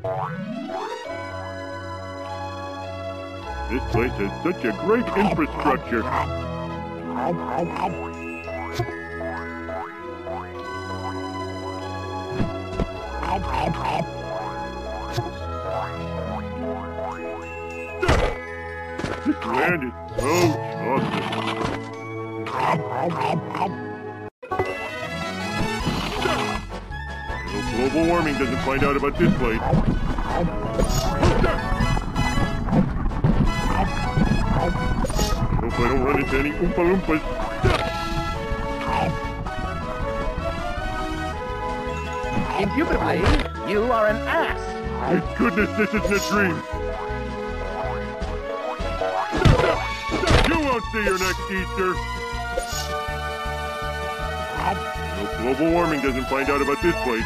This place has such a great infrastructure. This land is so chocolate. I hope global warming doesn't find out about this place. Hope I don't run into any Oompa Loompas. Indubitably, you are an ass. Thank goodness this isn't a dream. You won't see your next Easter. Hope global warming doesn't find out about this place.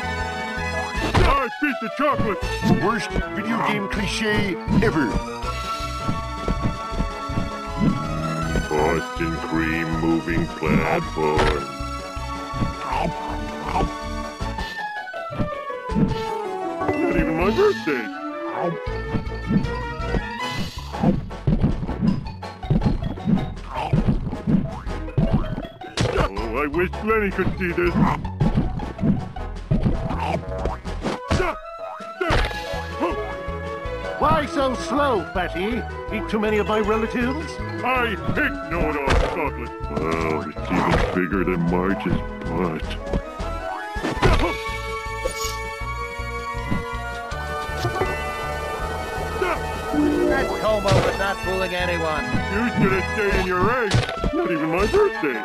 Piece of chocolate! Worst video game cliche ever. Boston cream moving platform. Not even my birthday. Oh, I wish Lenny could see this. Why so slow, fatty? Eat too many of my relatives? I hate know-it-all chocolate. Wow, it's even bigger than Marge's butt. That Como was not fooling anyone. You should have stayed in your egg. Not even my birthday.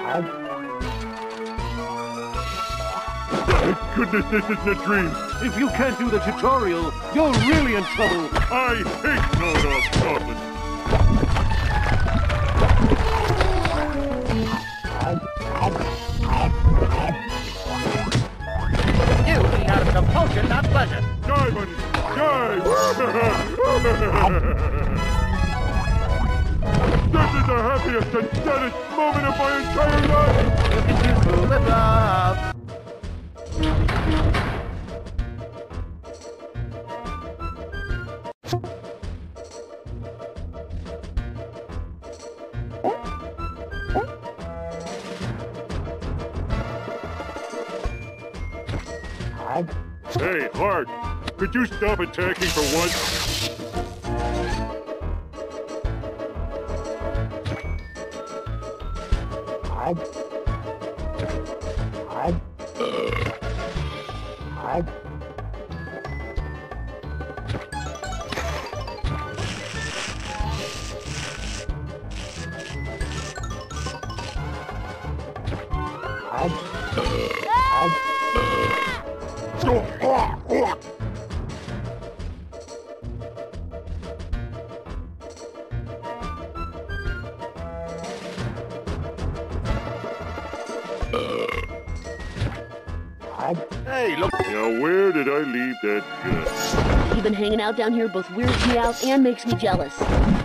Thank goodness this isn't a dream. If you can't do the tutorial, you're really in trouble. I hate know-it-all chocolate. You eat out of compulsion, not pleasure. Die, buddy! Die! This is the happiest and saddest moment of my entire life! You can do fool with love. Hey, Hart! Could you stop attacking for once? Hey, look. Now, where did I leave that gun? Even hanging out down here both weirds me out and makes me jealous.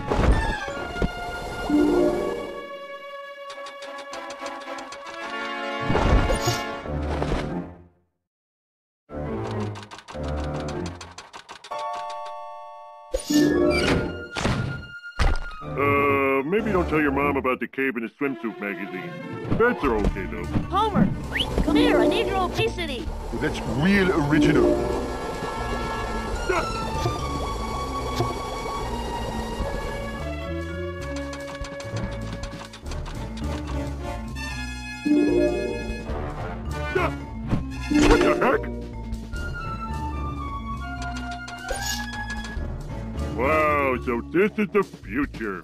Maybe don't tell your mom about the cave in the swimsuit magazine. Bets are okay, though. Homer, come here, I need your obesity. Well, that's real original. What the heck? Wow, so this is the future.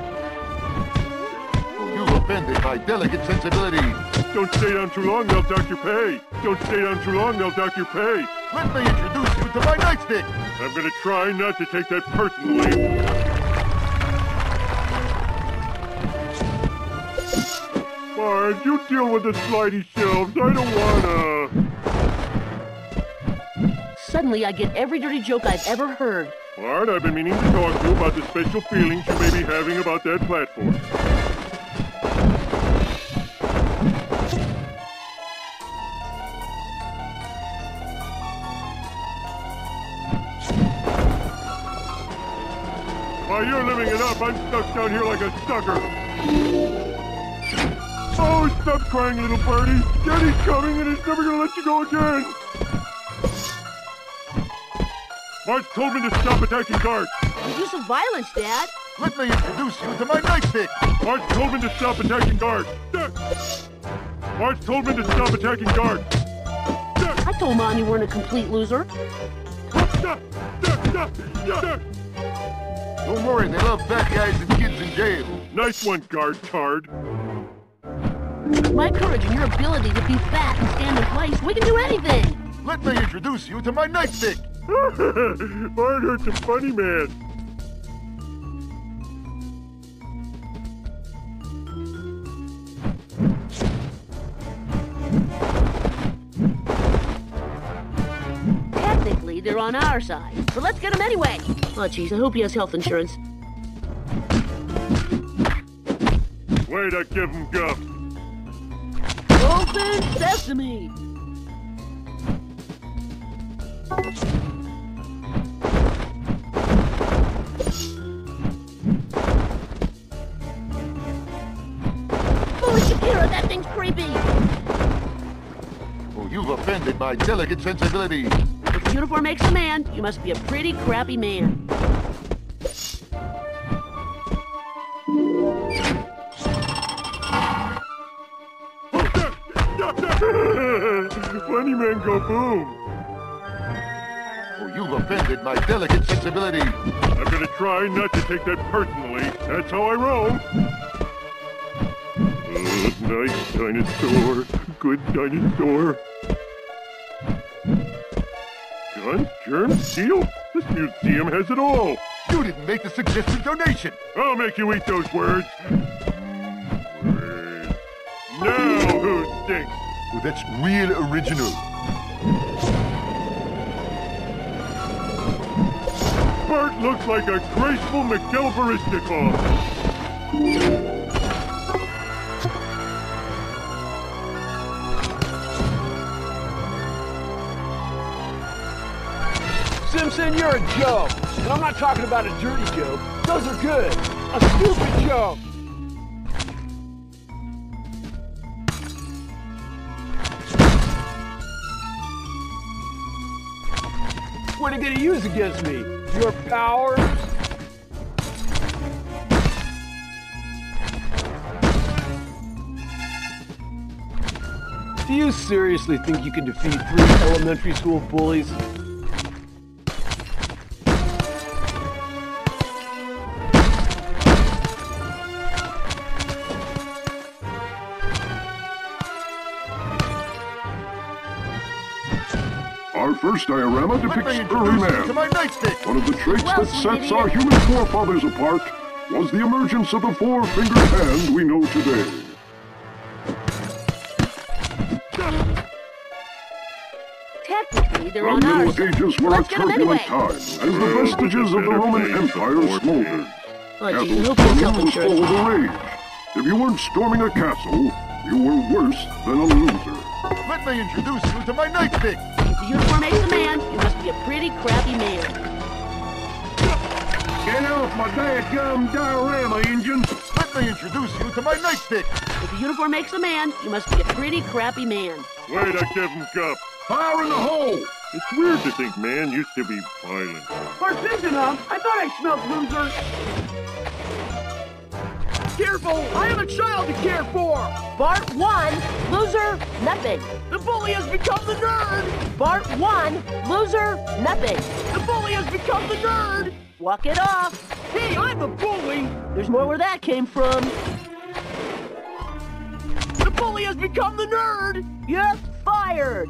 You offended my delicate sensibility. Don't stay down too long, they'll dock your pay. Don't stay down too long, they'll dock your pay. Let me introduce you to my nightstick. I'm gonna try not to take that personally. Bard, you deal with the slidey shelves. I don't wanna... Suddenly I get every dirty joke I've ever heard. Bard, I've been meaning to talk to you about the special feelings you may be having about that platform. While you're living it up, I'm stuck down here like a sucker. Oh, stop crying, little birdie. Daddy's coming and he's never gonna let you go again. Marge told me to stop attacking guards. You use some violence, Dad. Let me introduce you to my nightstick. Marge told me to stop attacking guards. Marge told me to stop attacking guards. I told Mom you weren't a complete loser. Don't worry, they love fat guys and kids in jail. Nice one, guard tard. With my courage and your ability to be fat and stand in place, we can do anything. Let me introduce you to my nightstick. Bart hurt's a funny man. Technically, they're on our side, but let's get them anyway. Oh, jeez, I hope he has health insurance. Way to give him guff. Open sesame! Holy Shakira, that thing's creepy! Oh, you've offended my delicate sensibility. If the uniform makes a man, you must be a pretty crappy man. Funny man go boom. Oh, you've offended my delicate sensibility. I'm gonna try not to take that personally. That's how I roll. Oh, nice dinosaur. Good dinosaur. Guns, germs, steel? This museum has it all. You didn't make the suggested donation. I'll make you eat those words. Words. Now who stinks? Oh, that's real original. Bart looks like a graceful Miguel Baristikov. Simpson, you're a joke. And I'm not talking about a dirty joke. Those are good. A stupid joke. What are you going to use against me? Your powers? Do you seriously think you can defeat 3 elementary school bullies? Our first diorama Let me depicts early introduce you to man. my nightstick. One of the traits Well, that sweet sets idiot. our human forefathers apart was the emergence of the 4-fingered hand we know today. Technically, they're The on our Middle side. Ages were a Let's get them turbulent anyway. time as the vestiges of the Roman Empire smoldered. Oh, geez, I Castles hope he has health storming was full insurance. of the rage. If you weren't storming a castle, you were worse than a loser. Let me introduce you to my nightstick. If the uniform makes a man, you must be a pretty crappy man. Get off my dadgum diorama, Injun! Let me introduce you to my nightstick. If the uniform makes a man, you must be a pretty crappy man. Way to give him guff. Fire in the hole! It's weird to think man used to be violent. Parsignum, I thought I smelled loser. Careful, I have a child to care for. Bart won, loser, nothing. The bully has become the nerd. Bart won, loser, nothing. The bully has become the nerd. Walk it off. Hey, I'm the bully. There's more where that came from. The bully has become the nerd. You're fired.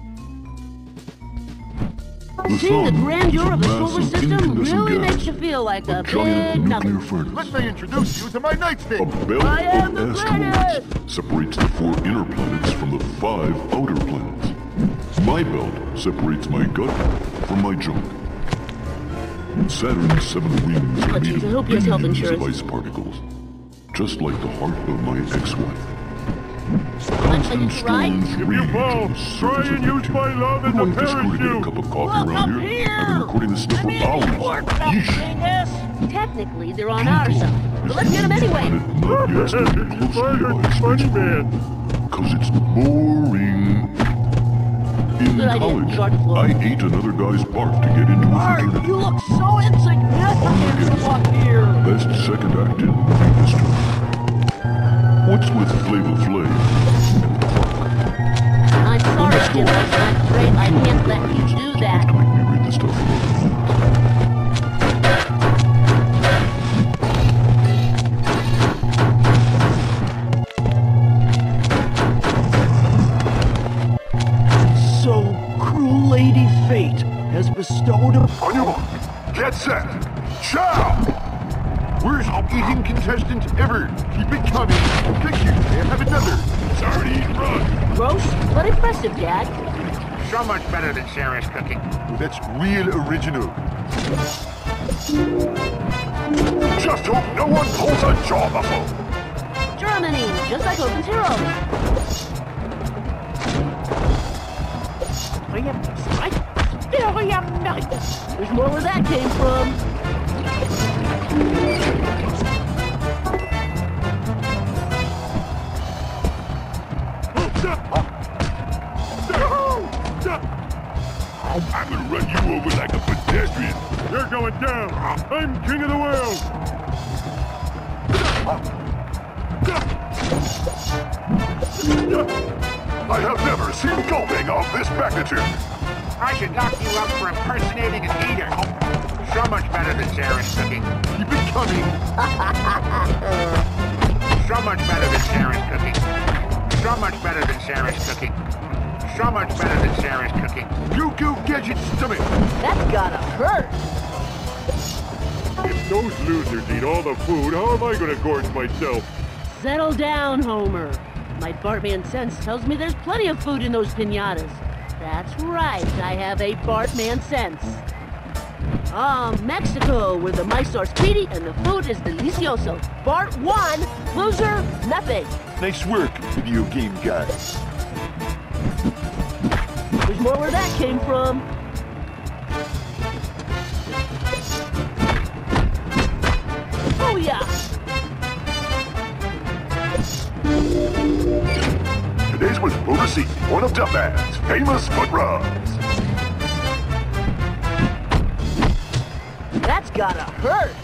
The Seeing the sun grandeur of the is a solar massive system incandescent really gas, makes you feel like a giant big nuclear nothing. furnace. Let me introduce you to my A nightstick. belt I am of the asteroids separates the 4 inner planets from the 5 outer planets. My belt separates my gut from my junk. Saturn's 7 rings Oh, are geez, made I hope he of has health billions of insurance. ice particles, just like the heart of my ex-wife. Much you try? Stones If you rage fall, on the try surface of and the use tube. my love as Who a wants to screw to get a parachute. cup of coffee Look up around here? I've been recording this stuff Come for here, you hours. poor fat Yeesh. dingus. Technically, they're on our side. But let's get them anyway. Not yet stepping close to Bart the is funny, ice man. Cause it's boring. In Good idea. college, Start the floor. I ate another guy's bark to get into a Art, fraternity. you look so insignificant up here. Best second act in movie history. What's with Flava Flav and Clark? I'm sorry, Jim. I'm afraid I can't let you do Supposed that. to make me read this stuff for other minutes. So, cruel Lady Fate has bestowed upon... On your mark. Get set. Ciao! Worst eating contestant ever. Keep it coming. Thank you. And have another. Sorry to eat run. Gross, but impressive, Dad. So much better than Sarah's cooking. Oh, that's real original. Just hope no one pulls a jaw muscle. Germany, just like Open Heroes. There's more where that came from. I'm gonna run you over like a pedestrian. You're going down. I'm king of the world. I have never seen gulping of this magnitude. I should lock you up for impersonating an eater. So much better than Sarah's cooking. Keep it coming. So much better than Sarah's cooking. So much better than Sarah's cooking. So much better than Sarah's cooking. Goo-goo gadget stomach. That's gotta hurt. If those losers eat all the food, how am I gonna gorge myself? Settle down, Homer. My Bartman sense tells me there's plenty of food in those piñatas. That's right, I have a Bartman sense. Mexico, where the mice are speedy and the food is delicioso. Bart won, loser, nothing. Nice work, video game guy. There's more where that came from. Oh yeah! Today's was overseen one of Duffman's famous foot rubs. That's gotta hurt!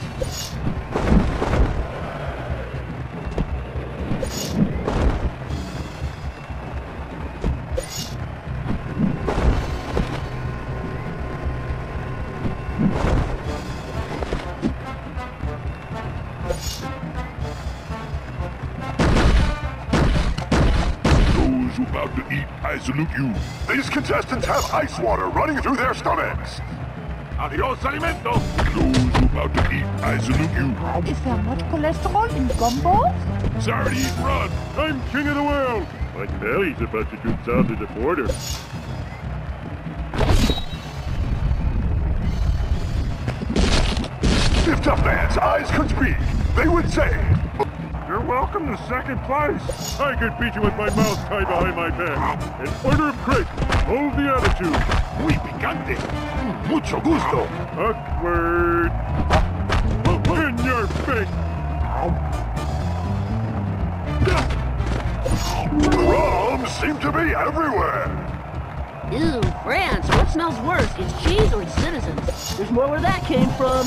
Those who about to eat, I salute you. These contestants have ice water running through their stomachs. Adios, alimento. Those who about to eat, I salute you. Is there much cholesterol in gumbo? Sorry to eat run. I'm king of the world. My belly's about to do south of the border. If Duffman's eyes could speak, they would say, You're welcome to second place. I could beat you with my mouth tied behind my back. In order of crate, hold the attitude. muy picante. Mucho gusto. Awkward. In your face. Crumbs seem to be everywhere. Ew, France, what smells worse, its cheese or its citizens? There's more where that came from.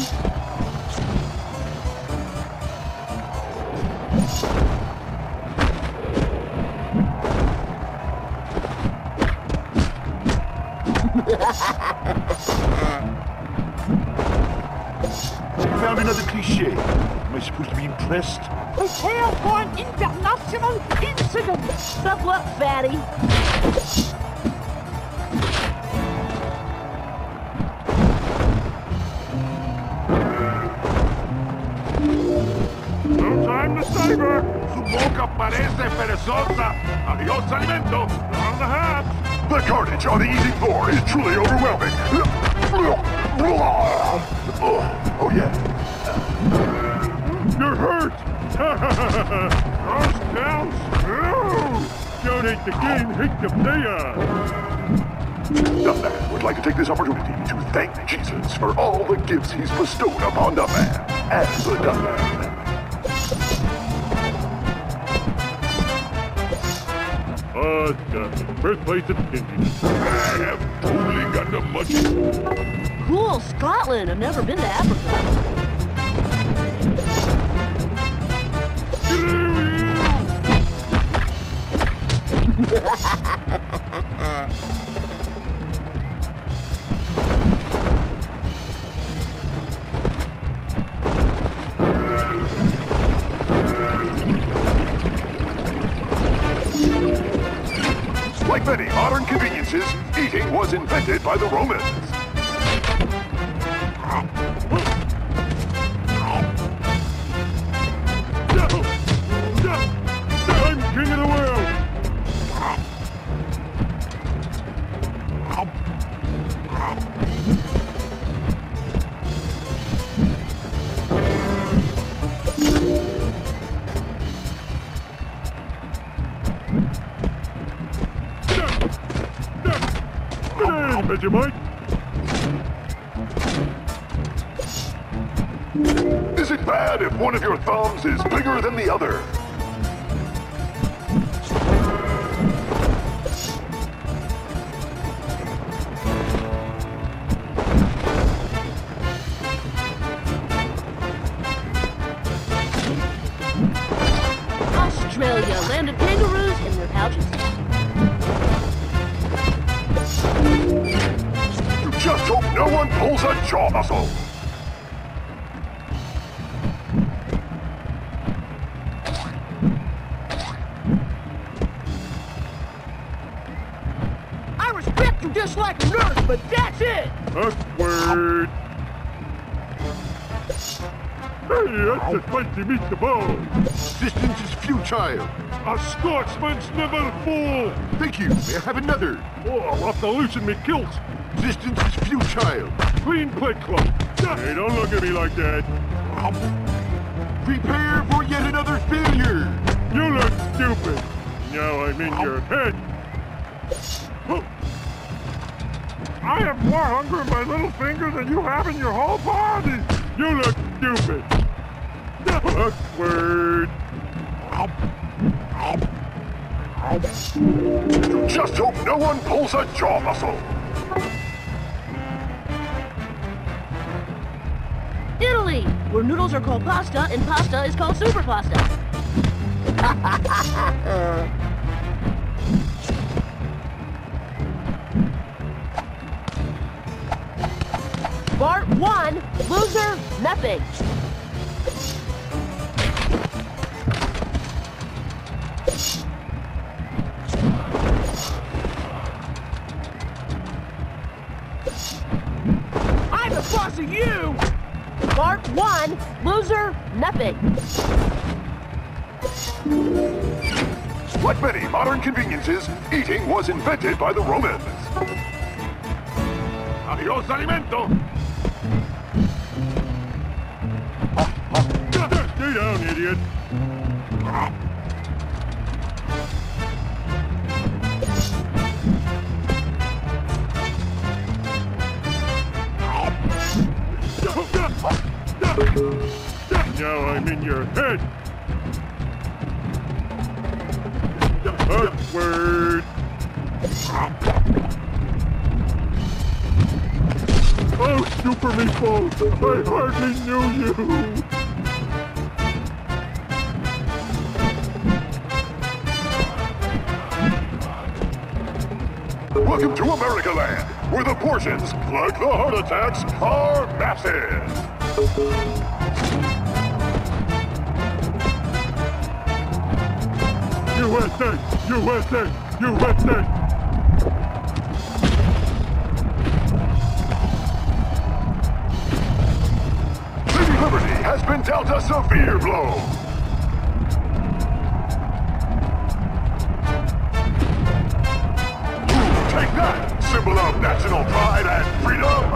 Found another cliche. Am I supposed to be impressed? Prepare for an international incident. Tough luck, fatty. No time to savor. Su boca parece perezosa. Adios, alimento. On the hatch. The carnage on the eating floor is truly overwhelming. Oh, yeah. You're hurt. Roast down. don't hate the game, hate the player. Dumbman would like to take this opportunity to thank Jesus for all the gifts he's bestowed upon Dumbman as the Dumbman. Dublin, birthplace of Indian. I have totally got the munchies. Cool, Scotland. I've never been to Africa. Like many modern conveniences, eating was invented by the Romans. I'm king of the world. Vegemite. Is it bad if one of your thumbs is bigger than the other? Australia, land of kangaroos and their pouches. Just hope no one pulls a jaw muscle. I respect you just like a nurse, but that's it! Awkward. Hey, that's a spicy meatball. Resistance is futile. A Scotsman's never fall. Thank you. May I have another? Oh, I'll have to loosen me kilt. Resistance is futile. Clean plate cloth. Hey, don't look at me like that. Prepare for yet another failure. You look stupid. Now I'm in your head. I have more hunger in my little finger than you have in your whole body. You look stupid. Awkward. Just hope no one pulls a jaw muscle. Italy, where noodles are called pasta and pasta is called super pasta. Bart won, loser, nothing. I'm the boss of you! Bart won, loser, nothing. Like many modern conveniences, eating was invented by the Romans. Adios, alimento. Stay down, idiot. Now I'm in your head. Awkward. Oh, super meatball! I hardly knew you. Welcome to America Land, where the portions, like the heart attacks, are massive. USA! USA! USA! Lady Liberty has been dealt a severe blow. Take that, symbol of national pride and freedom!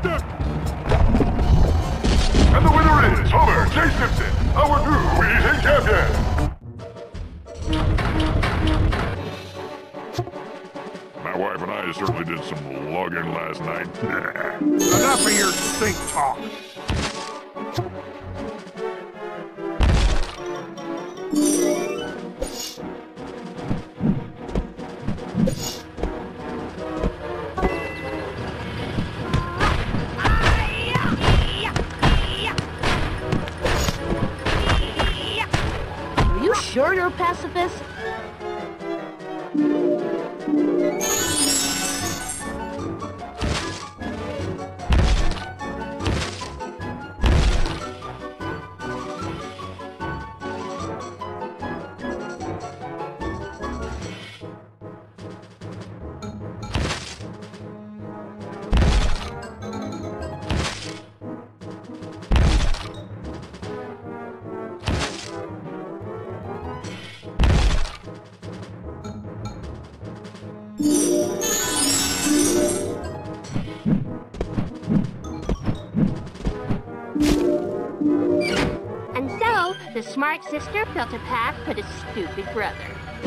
them! And the winner is Homer J. Simpson, our new eating champion! My wife and I certainly did some logging last night. Enough of your stink talk. Are you sure you're a pacifist? And so, the smart sister built a path for the stupid brother.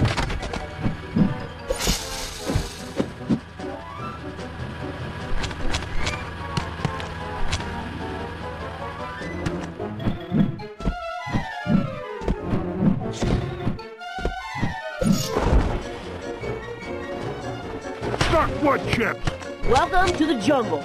Stuck wood chips. Welcome to the jungle.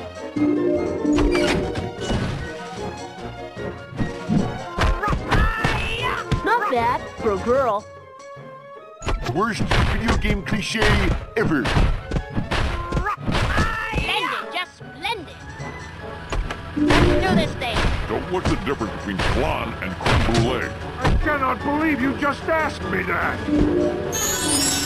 Not bad for a girl. Worst video game cliche ever. Splendid, just splendid. Let's do this thing. So what's the difference between flan and creme brulee? I cannot believe you just asked me that.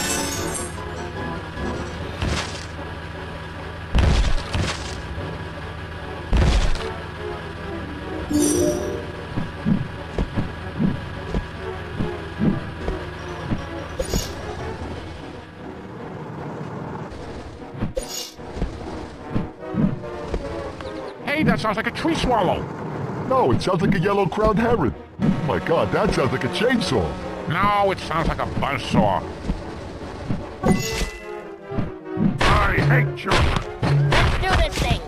Hey, that sounds like a tree swallow. No, it sounds like a yellow-crowned heron. Oh my god, that sounds like a chainsaw. No, it sounds like a buzzsaw. I hate children. Let's do this thing.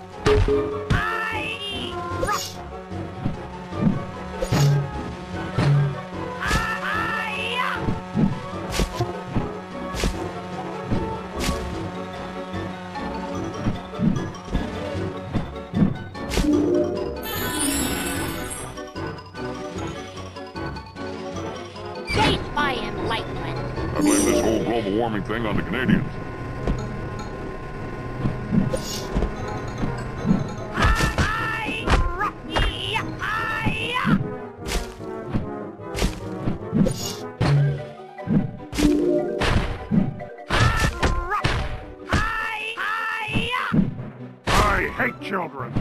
Gates by enlightenment. I blame this whole global warming thing on the Canadians. I hate children.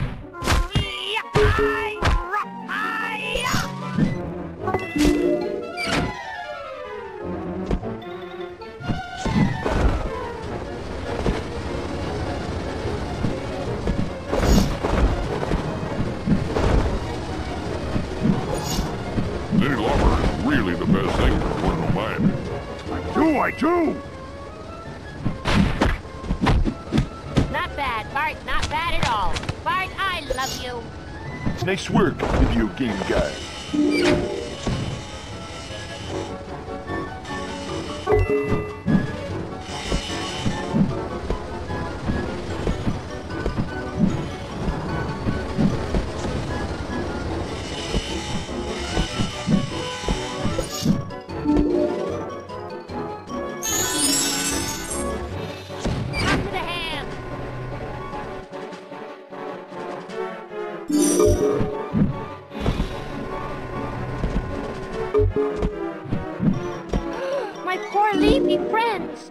City lumber is really the best thing for portable mind. I do. Not bad, Bart. Not bad at all. Bart, I love you. Nice work, video game guy. Up to the ham. My poor leafy friends.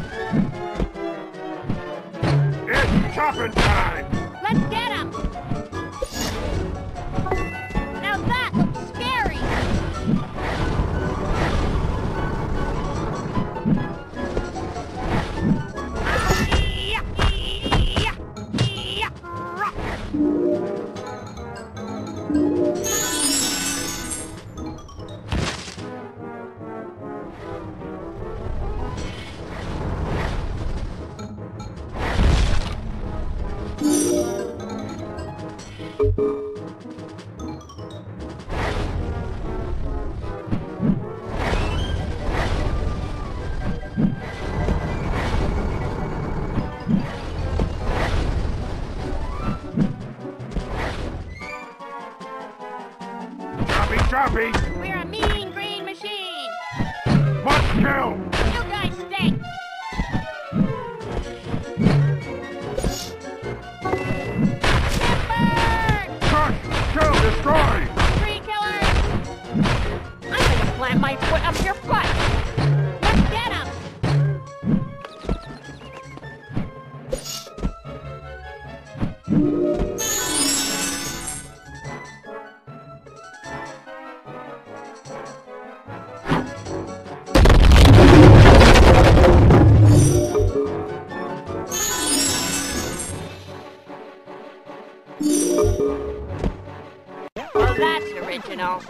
It's chopping time. Let's get 'em. Choppy! We're a mean green machine. Must kill! You guys stink. Timber! Crush! Kill! Destroy! Tree killers! I'm gonna plant my foot up your butt. Let's get 'em. Well, that's original.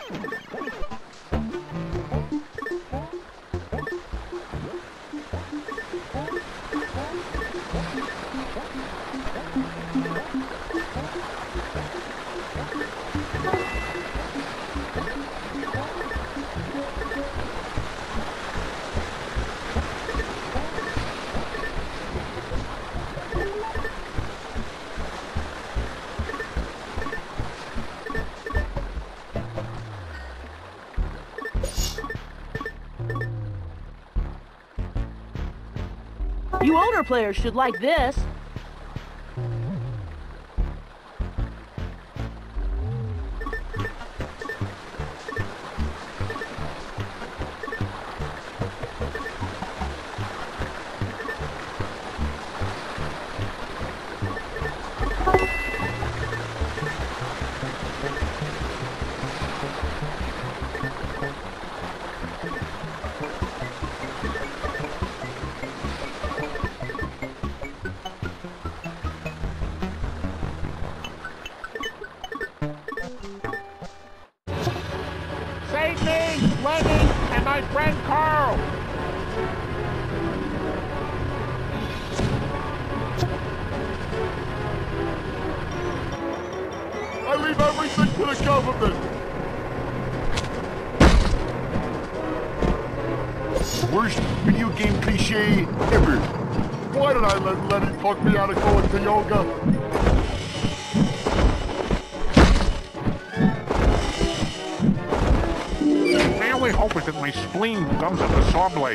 You older players should like this. Save me! Lenny! And my friend Carl! I leave everything to the government! Worst video game cliche ever. Why did I let Lenny talk me out of going to yoga? My only hope is that my spleen gums up the saw blade.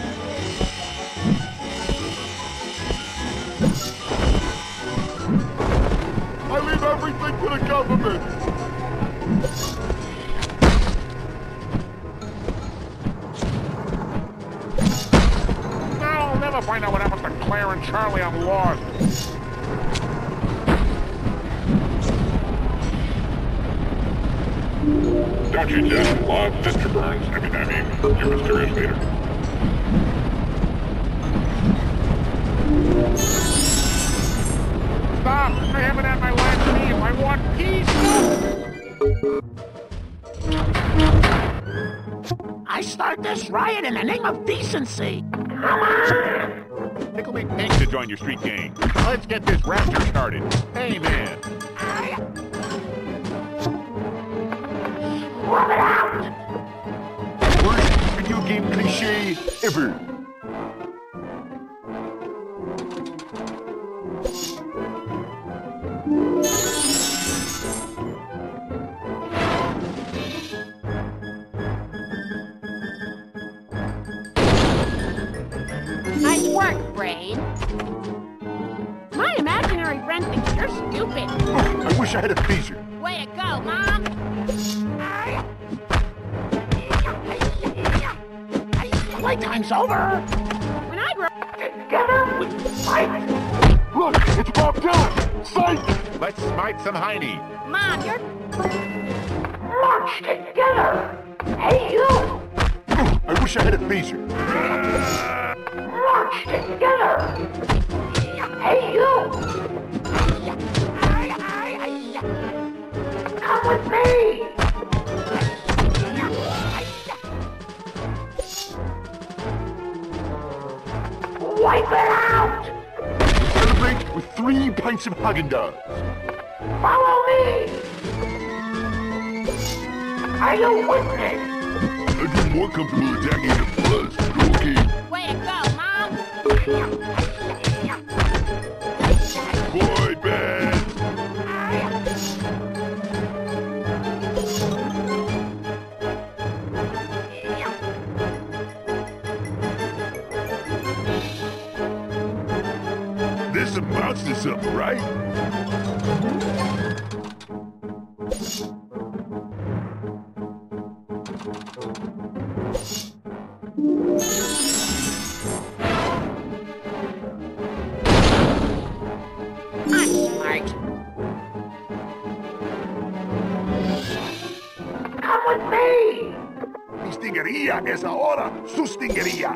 I leave everything to the government! I'll never find out what happens to Claire and Charlie. I'm lost. Don't you just love Mr. Burns? I mean, your mysterious leader. Stop! I haven't had my last meal. I want peace! I start this riot in the name of decency. Tickle me pink to join your street gang. Let's get this rapture started. Amen. Worst video game cliche ever. Nice work, Brain. My imaginary friend thinks you're stupid. Oh, I wish I had a phaser. Way to go, Mom! Playtime's over. When I grow Together we fight. Look, it's Bob Dylan! Psych! Let's smite some Heine. Mom, you're... March together. Hey, you. Oh, I wish I had a phaser. March together. Hey, you. Come with me. Wipe it out. Celebrate with 3 pints find some Haagen-Dazs. Follow me! Are you with me? I'd be more comfortable attacking the buzz. Okay. Way to go, Mom! Boy band. This amounts to something, right? I'm smart. Come with me! Mi stingería es ahora su stingería.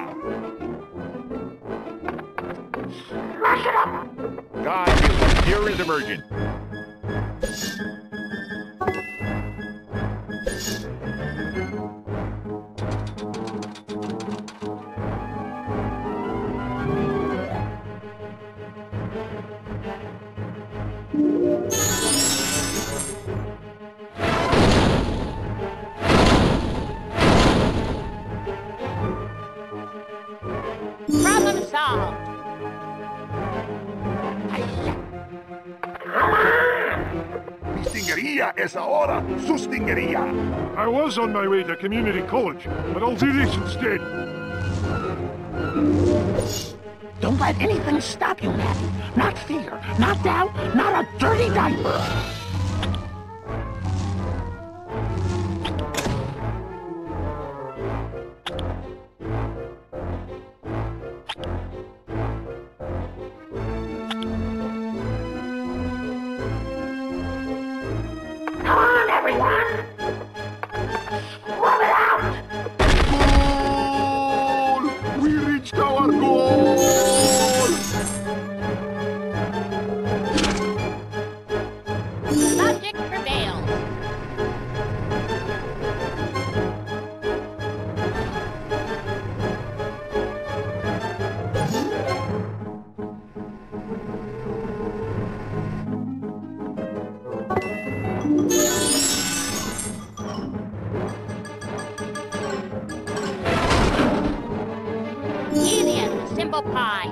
Smash it up! God, here is emergent. Problem solved. Mi stingería es ahora su stingería. I was on my way to community college, but I'll do this instead. Don't let anything stop you, Matthew. Not fear, not doubt, not a dirty diaper. Come on, everyone! Rub it out! Goal! We reached our goal! Logic prevails. Easy as a simple pie.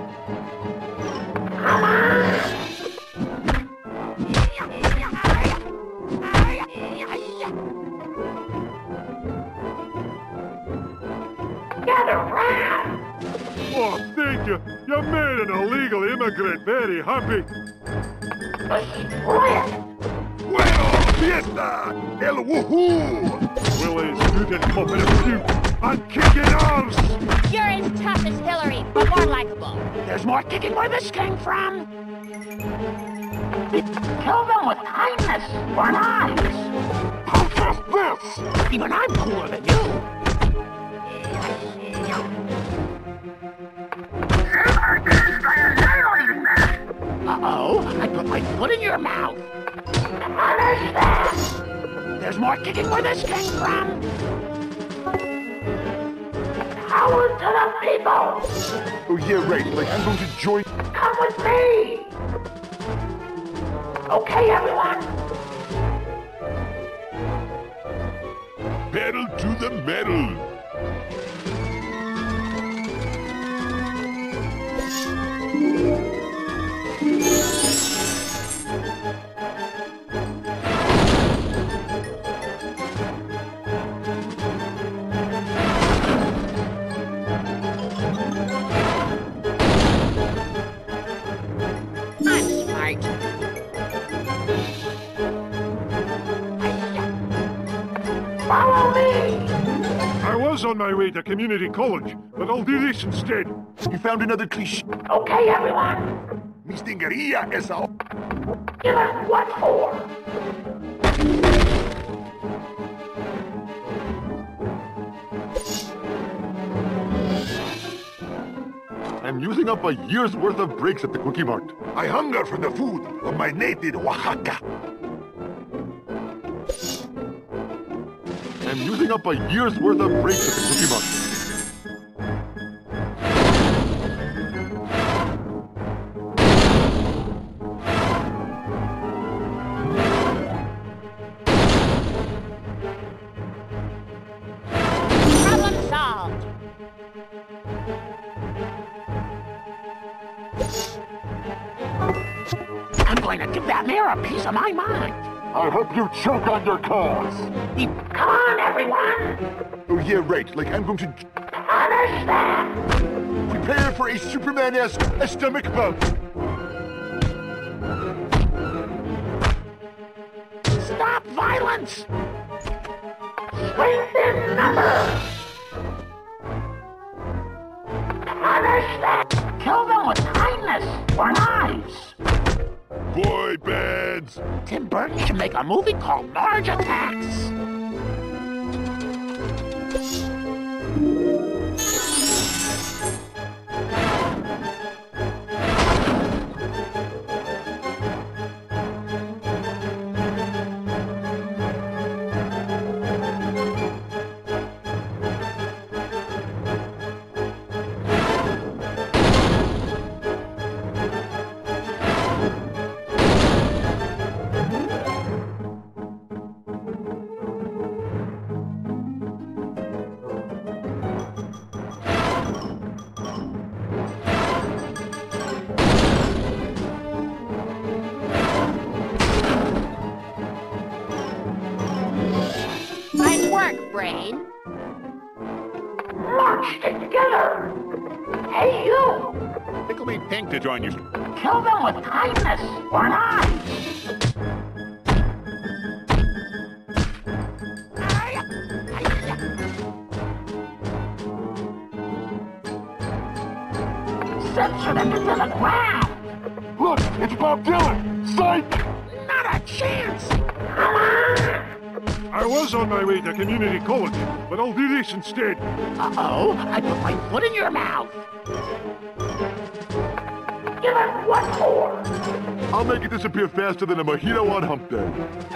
Get around! Oh, thank you. You made an illegal immigrant very happy. Destroy it! Bueno, fiesta! El woohoo! Willie's good and pumping a few and kicking arms. You're as tough as Hillary, but more likable. There's more kicking where this came from. Kill them with kindness or knives. Protest this! Even I'm cooler than you. Uh-oh, I put my foot in your mouth. Punish them! There's more kicking where this came from. Power to the people! Oh yeah, right. Like I'm going to join. Come with me! Okay, everyone? Pedal to the metal! I'm smart. Follow me! I was on my way to community college, but I'll do this instead. You found another cliche. Okay, everyone? Mi stingería es ahora. Give us what for? I'm using up a year's worth of breaks at the Quickie Mart. I hunger for the food of my native Oaxaca. I'm using up a year's worth of breaks at the Quickie Mart. You're a piece of my mind. I hope you choke on your cause. Come on, everyone. Oh yeah, right. Like I'm going to Punish them. prepare for a Superman-esque stomach bump. Stop violence. Strength in numbers. Punish them. Kill them with kindness or knives. Boy bands! Tim Burton should make a movie called Marge Attacks. Nice work, Brain. March together. Hey, you. Tickle me pink to join you. Kill them with kindness or knives. Censor them into the ground. Look, it's Bob Dylan. Psych! Not a chance. Come on. I was on my way to community college, but I'll do this instead. Uh-oh, I put my foot in your mouth. Give it one more. I'll make it disappear faster than a mojito on hump day.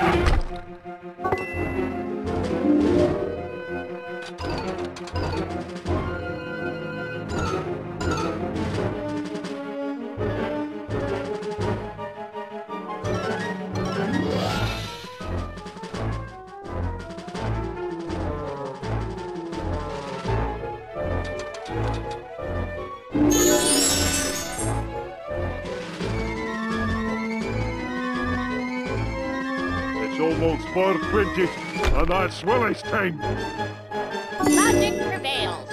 It's almost 4:20, and that's Willie's time. Logic prevails.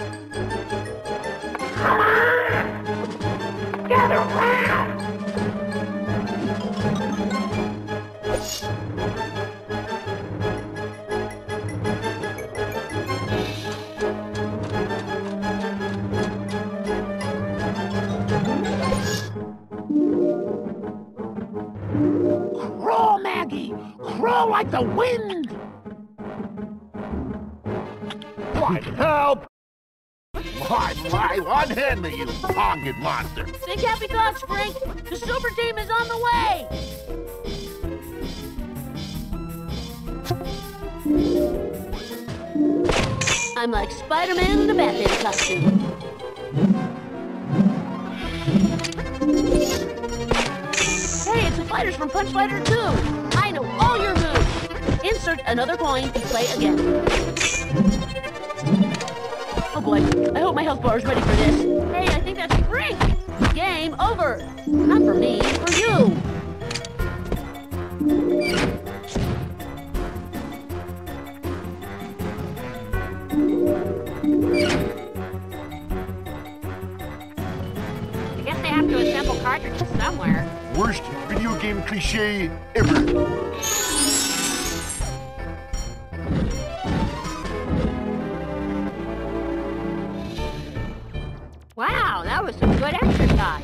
Come on. Get around. Crawl, Maggie. Crawl like the wind. What? Help! Unhand me, you ponged monster! Think happy thoughts, Frank. The super team is on the way. I'm like Spider-Man in a Batman costume. Hey, it's the fighters from Punch Fighter 2. I know all your moves. Insert another coin to play again. Oh boy, I hope my health bar is ready for this. Hey, I think that's Frank. Game over. Not for me, for you. I guess they have to assemble cartridges somewhere. Worst video game cliche ever. Wow, that was some good exercise.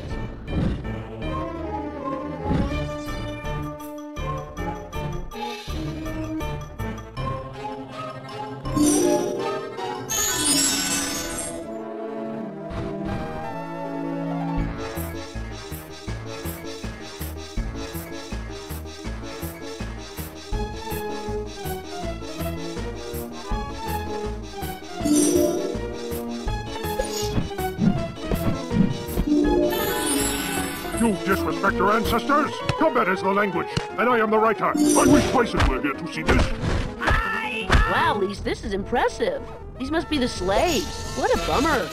You disrespect your ancestors? Combat is the language, and I am the writer. I wish Bison were here to see this. Wow, Lise, this is impressive. These must be the slaves. What a bummer.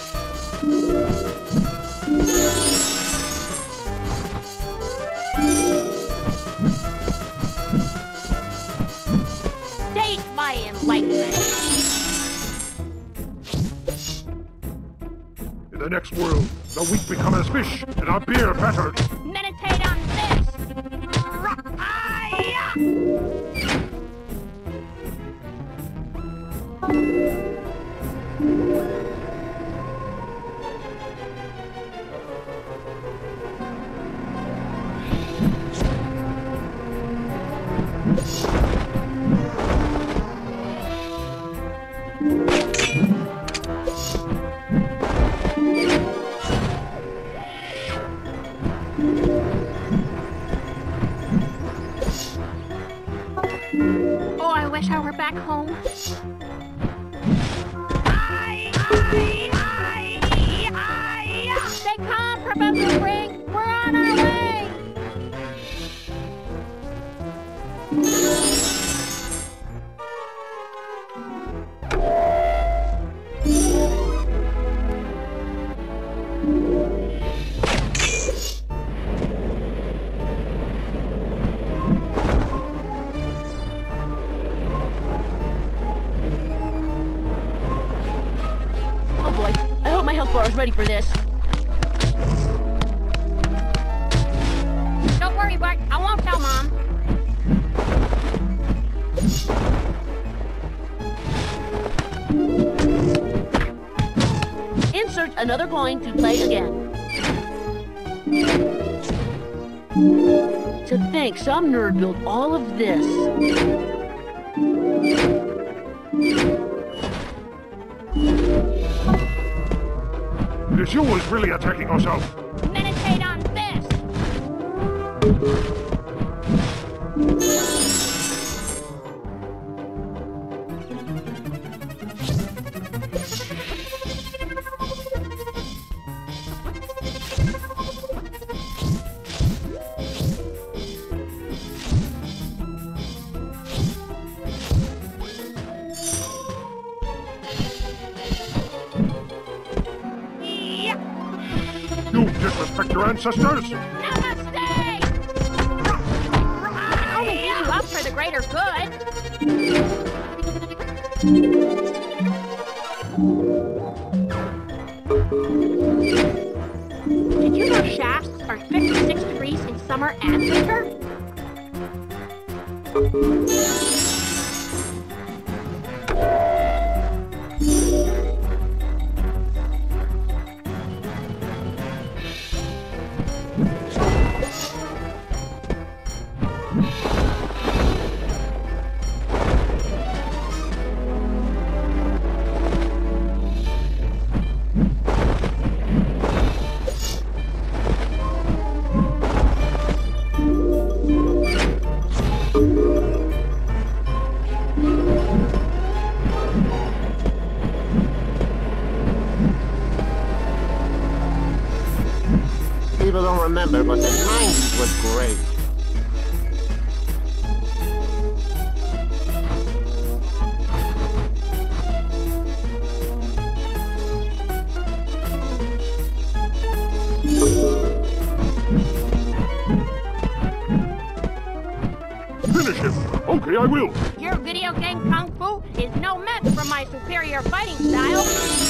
next world. The weak become as fish, and our beer battered. Meditate on this. Oh, I wish I were back home. Stay calm, Professor Frink. We're on our way. Oh boy, I hope my health bar is ready for this. Don't worry, Bart. I won't tell Mom. Insert another coin to play again. To think some nerd built all of this. It is you who is really attacking yourself. Meditate on this. You disrespect your ancestors? Namaste! I can only beat you up for the greater good. Did you know shafts are 56 degrees in summer and winter? People don't remember, but the 90s was great. Finish him. Okay, I will. Your video game kung fu is no match for my superior fighting style.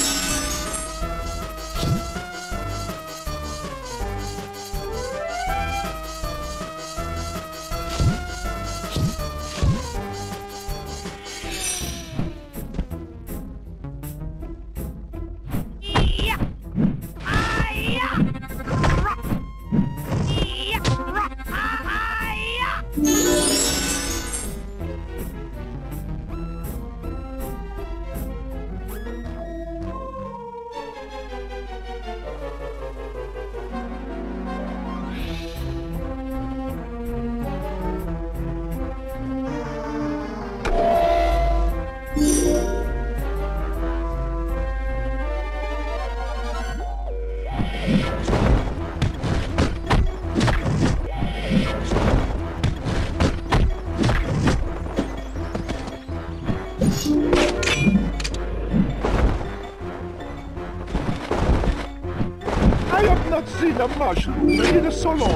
I have not seen a mushroom in so long.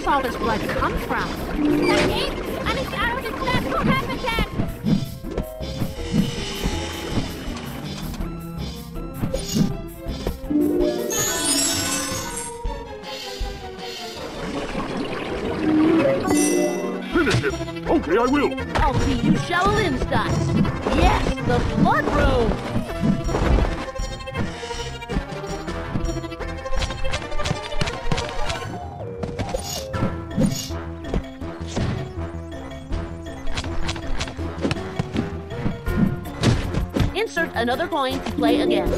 all this blood come from? I'm out of its natural habitat! Finish him! Okay, I will! I'll see you Shaolin style. Yes, the blood room! Insert another coin to play again.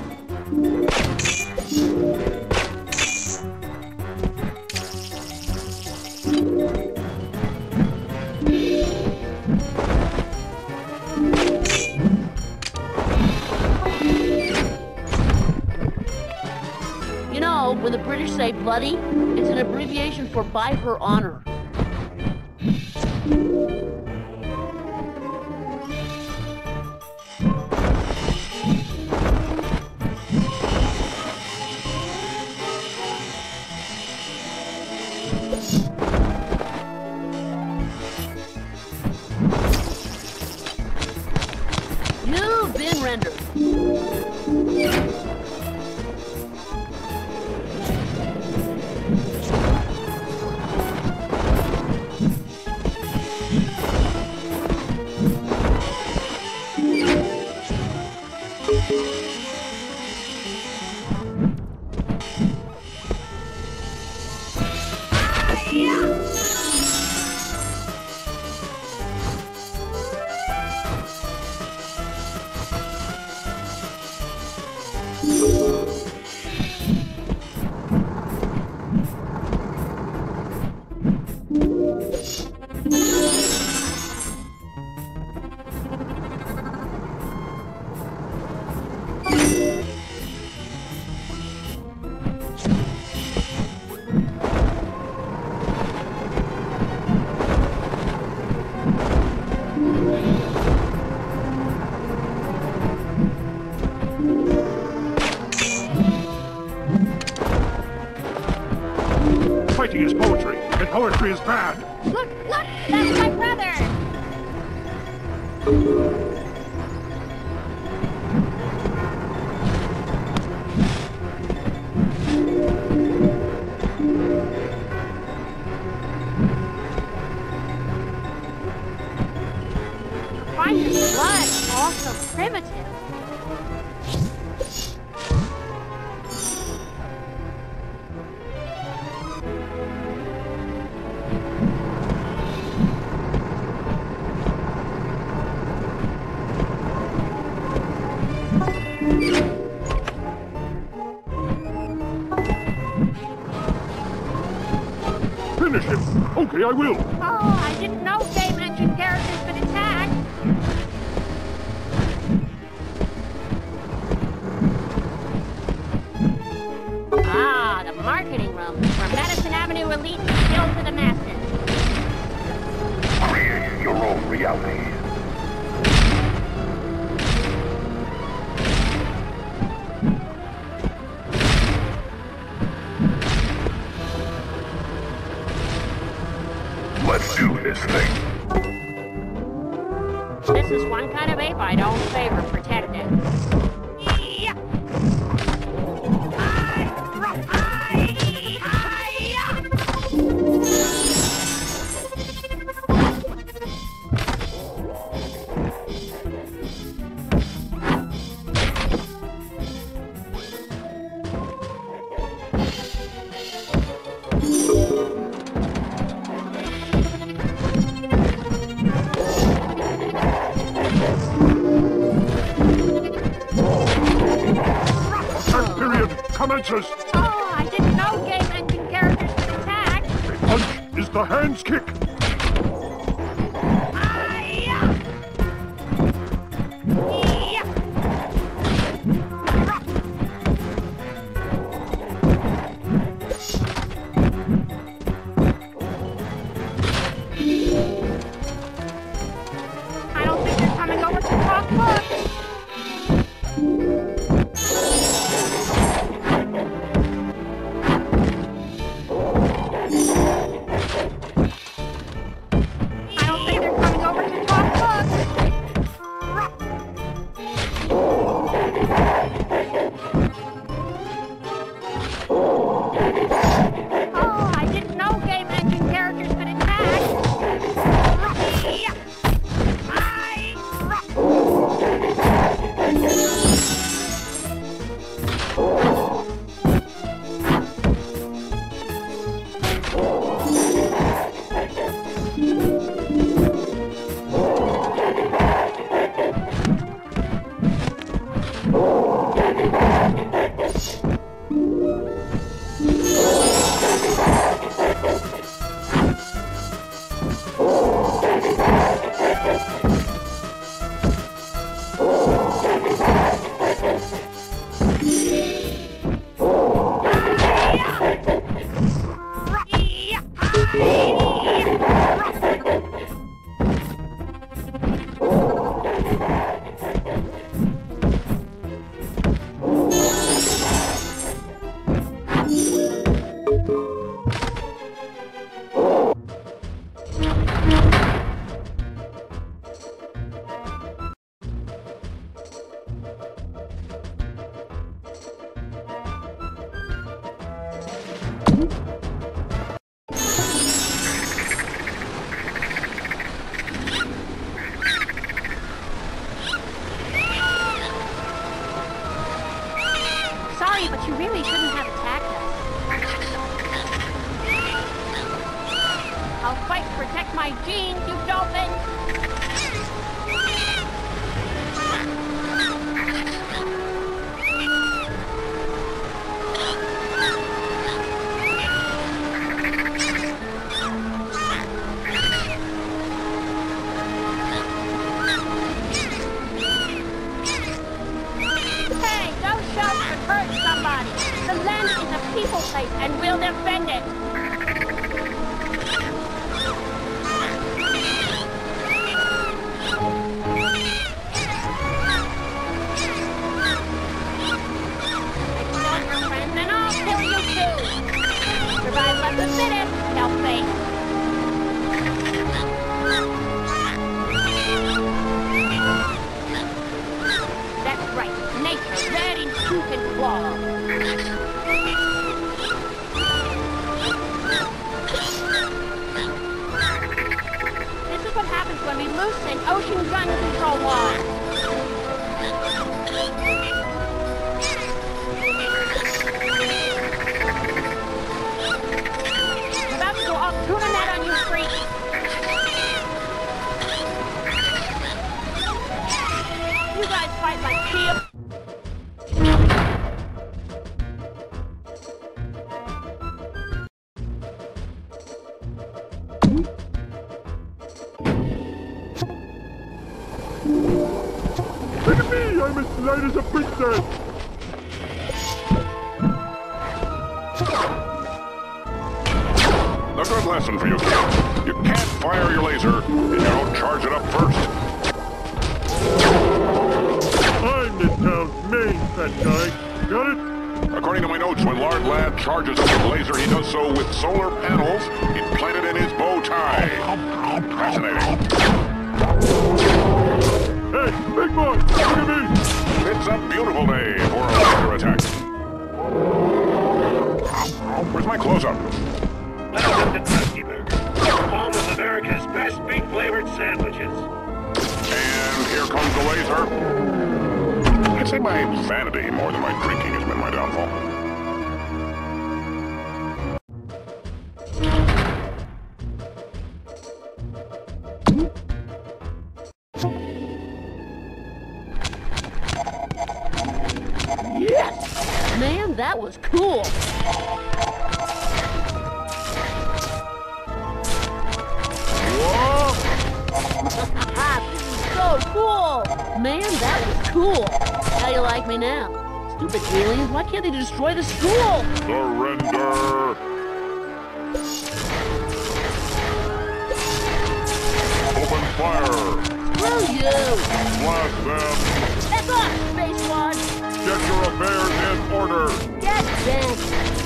You know, when the British say bloody, it's an abbreviation for by her honor. You've been rendered. Fighting is poetry, and poetry is bad. Look! That's my brother! Find his blood, also primitive. Finish him! Okay, I will! Oh, I didn't know game engine characters could attack. Ah, the marketing room, where Madison Avenue elite is still to the masses. Create your own reality. Let's do this thing. This is one kind of ape I don't favor protecting. Commences! Oh, I didn't know game engine characters could attack. A punch is the hand's kick! I don't think they're coming over to talk books. Sorry, but you really shouldn't have attacked us. I'll fight to protect my genes, you dolphin! Hey, don't shout to hurt somebody! The land is a people place, and we'll defend it! And I'll kill you too! Survive less than minute, help face! That's right, nature, red in tooth and claw. This is what happens when we loosen ocean gun control laws. I'm about to go all tuna net on you, freak. You guys fight like champs. Look at me! I'm as light as a princess! A good lesson for you kids. You can't fire your laser if you don't charge it up first. I'm this town's main fat guy. Got it? According to my notes, when Lard Lad charges up a laser, he does so with solar panels implanted in his bow tie. Fascinating. Hey, big boy! Look at me! It's a beautiful day for a laser attack. Where's my close-up? Welcome to Krusty Burger, home of America's best meat-flavored sandwiches. And here comes the laser. I'd say my vanity more than my drinking has been my downfall. Yes! Man, that was cool! This is so cool! Man, that was cool! How you like me now? Stupid aliens, why can't they destroy the school? Surrender! Open fire! Screw you! Blast them! That's off, Space Squad! Get your affairs in order! Get bent!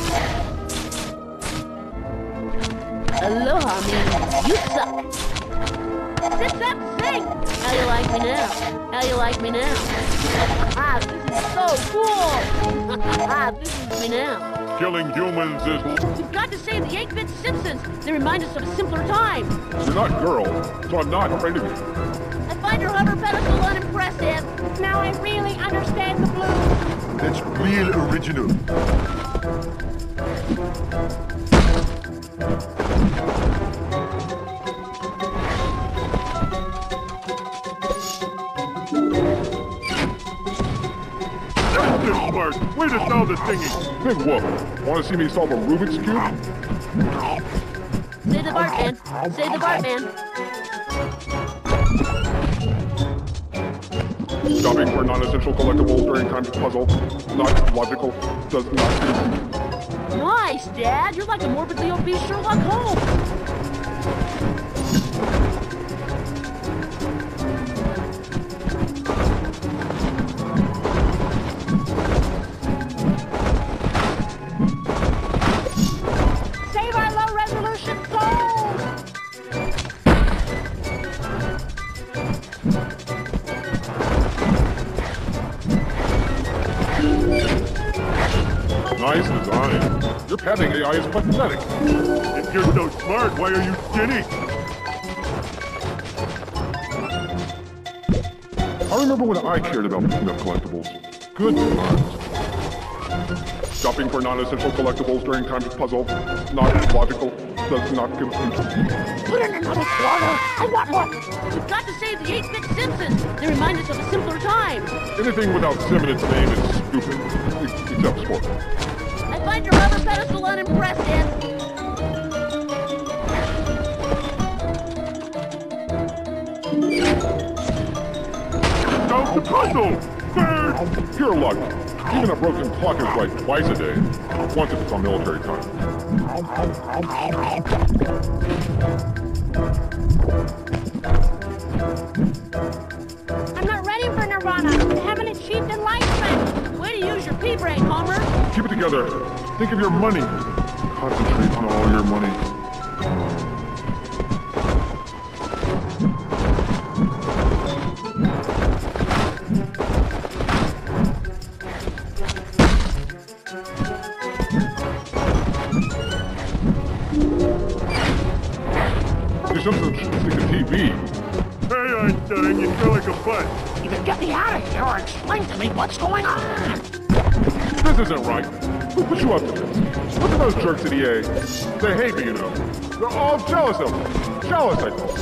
Aloha means you suck! Sit up, sing! How you like me now? How you like me now? This is so cool! This is me now. Killing humans is... You've got to save the 8-bit Simpsons! They remind us of a simpler time. You're not girls, so I'm not afraid of you. I find your hover pedestal unimpressive. Now I really understand the blues. That's real original. Smart. Way to solve the thingy. Big whoop. Want to see me solve a Rubik's Cube? Save the Bartman. Save the Bartman. Stopping for non-essential collectibles during time's puzzle. Not logical. Does not... Nice, Dad. You're like a morbidly obese Sherlock Holmes. Save our low-resolution souls! Nice design. Your padding AI is pathetic. If you're so smart, why are you skinny? I remember when I cared about picking up collectibles. Good times. Shopping for non-essential collectibles during times of puzzle, not logical, does not compute. Put in another quarter. I want more. We've got to save the 8-bit Simpsons. They remind us of a simpler time. Anything without Sim in its name is stupid, except sport. I find your rubber pedestal unimpressive. Solve the puzzle! Third! Pure luck. Even a broken clock is right twice a day. Once if it's on military time. I'm not ready for Nirvana. I haven't achieved enlightenment. Way to use your pea brain, Homer. Keep it together. Think of your money. Concentrate on all your money. Do something stick to TV. Hey, Einstein, you feel like a butt. Either get me out of here or explain to me what's going on. This isn't right. Who put you up to this? Look at those jerks at EA. They hate me, you know. They're all jealous of me. Jealous, I think.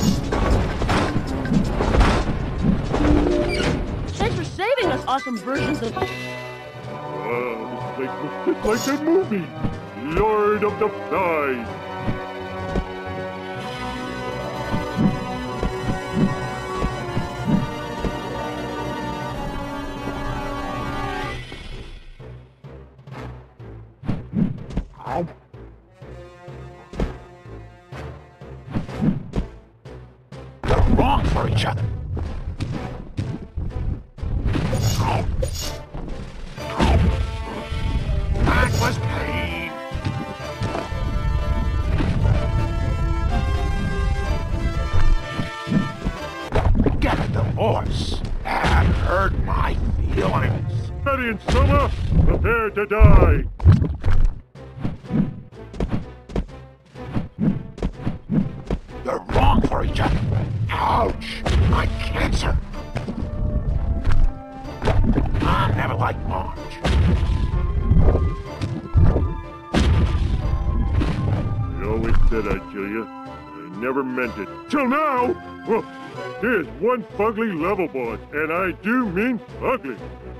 Thanks for saving us, awesome versions of... It's like that movie, Lord of the Flies. They're wrong for each other. That was pain. Get a divorce. That hurt my feelings. Betty and Soma, prepare to die. You're wrong for each other. Ouch! My cancer. I never liked Marge. I always said I'd kill you. I never meant it. Till now! Well, here's one fugly level boss, and I do mean fugly.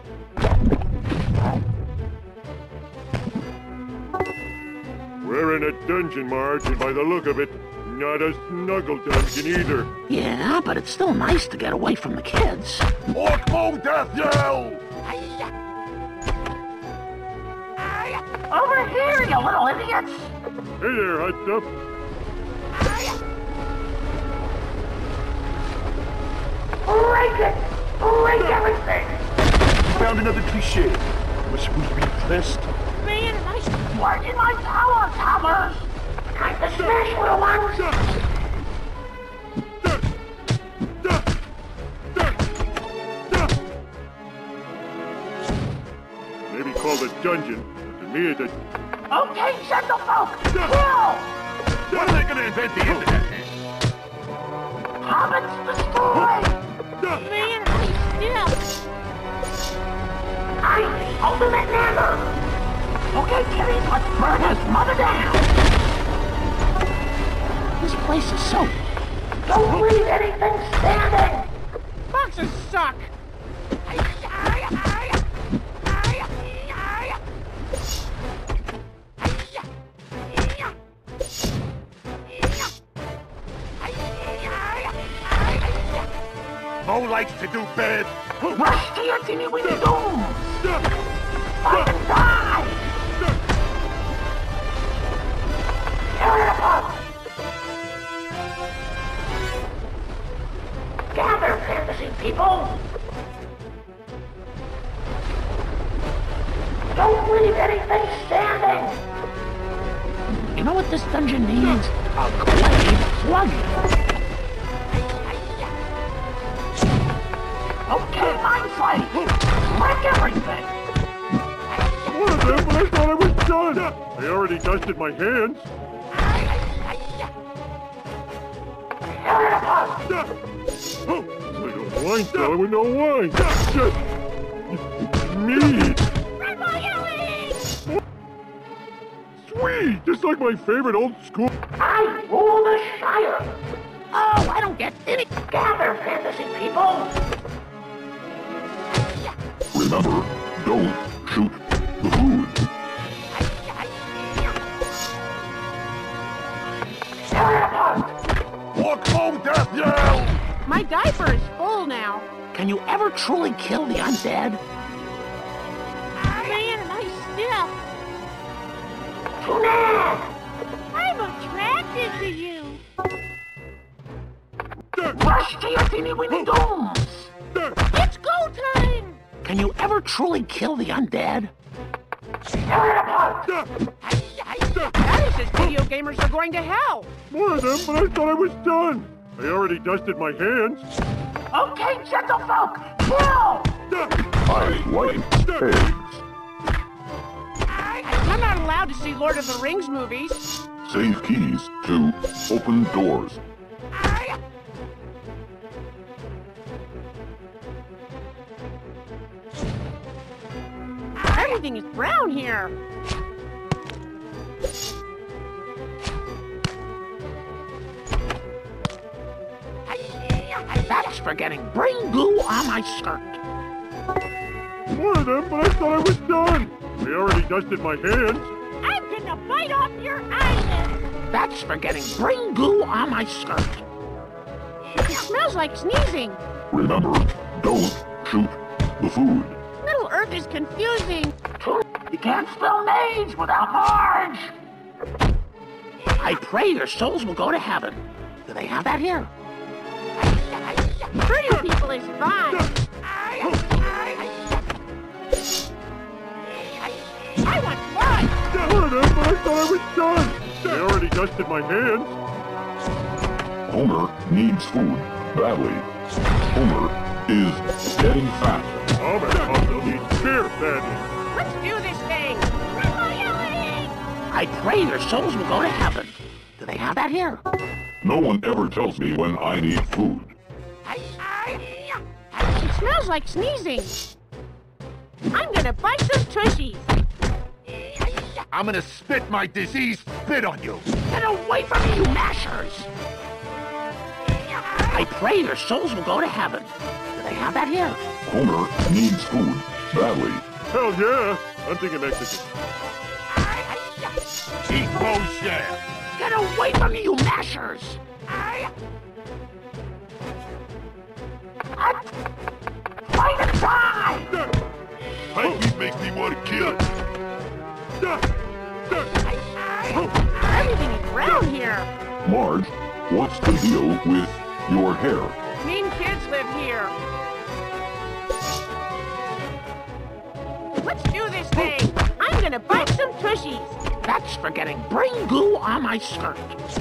We're in a dungeon, Marge, and by the look of it, not a snuggle dungeon either. Yeah, but it's still nice to get away from the kids. Orko Death Yell! Over here, you little idiots! Hey there, hot stuff. Break it! Break everything! Found another cliche. We're supposed to be impressed. Man, nice. Work in my tower, Thomas! Time to smash, little ones! Maybe called a dungeon. To me, it's a... Okay, gentlefolk! Kill! When are they gonna invent the internet? Hobbits destroyed! Man, nice. I'm the ultimate member! Okay, kiddies, let's burn his mother down! This place is so... Don't leave anything standing! Boxes suck. Mo likes to do bad. Rush to your continuing doom! Fight and die! Tear it apart! Gather, fantasy people! Don't leave anything standing! You know what this dungeon needs? A glade plug-in. Okay, Mind Flight! Wreck everything! What is that? But I thought I was done! I already dusted my hands. Oh, I don't wine cellar with no wine. Me. Sweet, just like my favorite old school. I rule the Shire. Oh, I don't get any. Gather, fantasy people. Remember, don't shoot the food. Walk home, Death Yell! My diaper is full now. Can you ever truly kill the undead? Man, nice stuff. I'm attracted to you. Rush to your teeny-weeny domes! It's go time. Can you ever truly kill the undead? That is as video gamers are going to hell. More of them, but I thought I was done. I already dusted my hands. Okay, gentlefolk, kill! I like eggs. I'm not allowed to see Lord of the Rings movies. Save keys to open doors. Everything is brown here. That's for getting brain glue on my skirt. More of them, but I thought I was done. I already dusted my hands. I'm gonna bite off your eyelid. That's for getting brain glue on my skirt. It smells like sneezing. Remember, don't shoot the food. Middle Earth is confusing. You can't spell mage without Marge. I pray your souls will go to heaven. Do they have that here? Pretty people is fine. I want blood. More of them, but I thought I was done. I already dusted my hands. Homer needs food badly. Homer is getting fat. Homer also needs beer badly. Let's do this thing. I pray your souls will go to heaven. Do they have that here? No one ever tells me when I need food. It smells like sneezing. I'm gonna bite some tushies. I'm gonna spit my diseased spit on you. Get away from me, you mashers! I pray your souls will go to heaven. Do they have that here? Homer needs food badly. Hell yeah! I'm thinking Mexican. Eat bullshit. Get away from me, you mashers! Fight and die! Heartbeat makes me want to kill. Everything is brown here. Marge, what's the deal with your hair? Mean kids live here. Let's do this thing. I'm gonna bite some tushies. That's for getting brain glue on my skirt.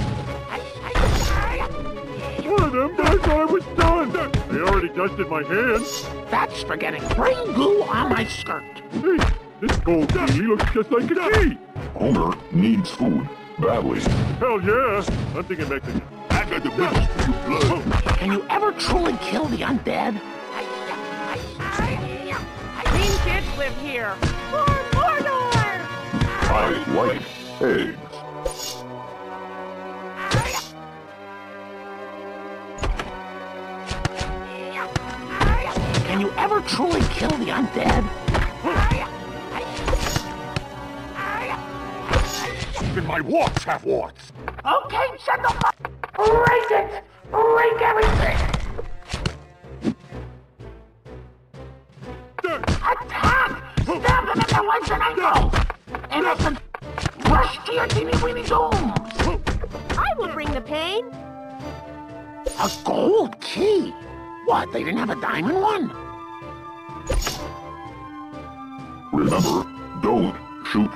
More of them, but I thought I was done. I already dusted my hands. That's for getting brain glue on my skirt. Hey, this gold key looks just like a key. Homer needs food badly. Hell yeah! I'm thinking Mexican. I got the business for your blood. Can you ever truly kill the undead? Mean kids live here. More Mordor! I like eggs. Can you ever truly kill the undead? Even my warts have warts. Okay, gentlemen, break it! Break everything! Attack! Stab them in their legs and ankles! Innocent, rush to your teeny-weeny domes! I will bring the pain. A gold key? What, they didn't have a diamond one? Remember, don't shoot.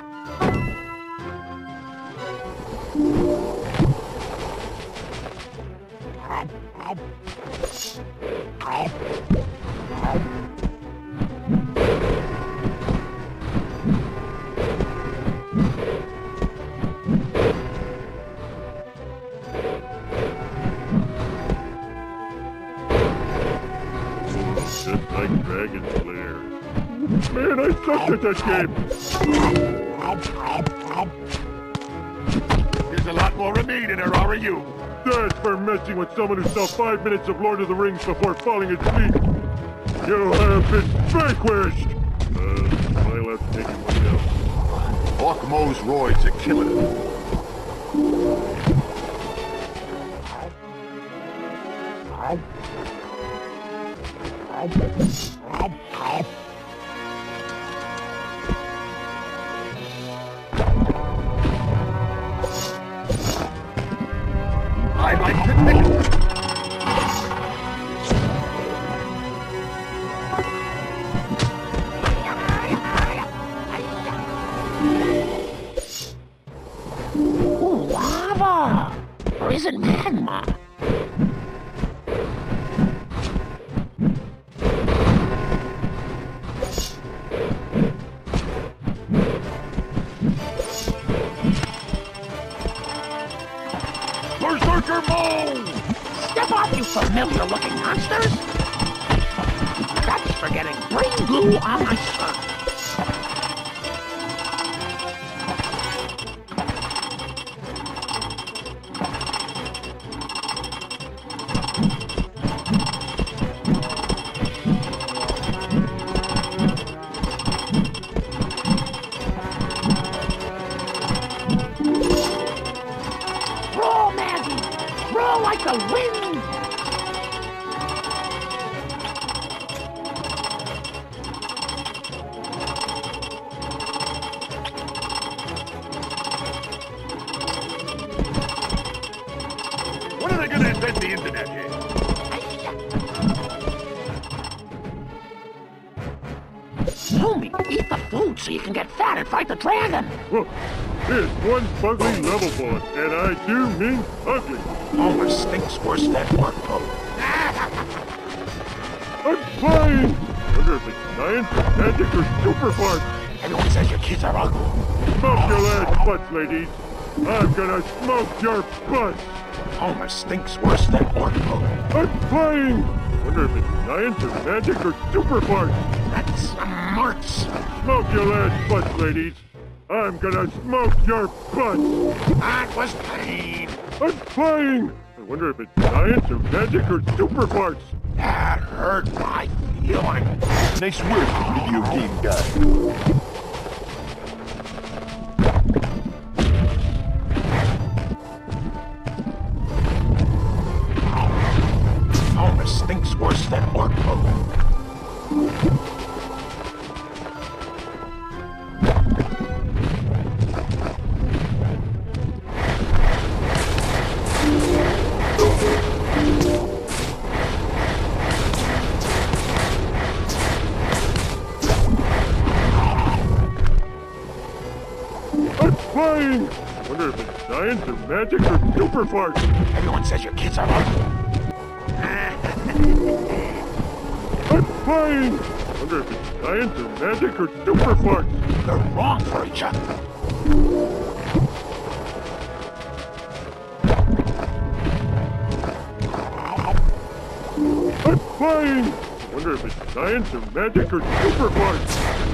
like Dragon Slayer. Man, I sucked at that game. There's a lot more of me than there are of you. That's for messing with someone who saw 5 minutes of Lord of the Rings before falling asleep. You have been vanquished! I'll have to take you one down. Orkmo's roids are killing him. I'd like to think. Ooh, lava! Or is it magma? Berserker Mo! Step off, you familiar-looking monsters! That's for getting green glue on my shirt. Roll, Maggie! Roll like the wind! When are they gonna invent the internet here? Homie, eat the food so you can get fat and fight the dragon! Whoa. It's one fugly level boss, and I do mean ugly. Homer stinks worse than Orko. I'm flying! Wonder if it's science or magic or super fart. Everyone says your kids are ugly. Smoke your lads' butts, ladies. I'm gonna smoke your butts. Homer stinks worse than Orko. I'm flying! Wonder if it's science or magic or super fart. That's smarts. Smoke your lads' butts, ladies. I'm gonna smoke your butts. That was pain. I'm flying! I wonder if it's science or magic or super farts. That hurt my feelings. Nice work, video game guy. Homer stinks worse than Orko. I'm flying! I wonder if it's science or magic or super farts. Everyone says your kids are ugly. I'm flying! I wonder if it's science or magic or super farts. They're wrong for each other. I'm flying! I wonder if it's science or magic or super farts.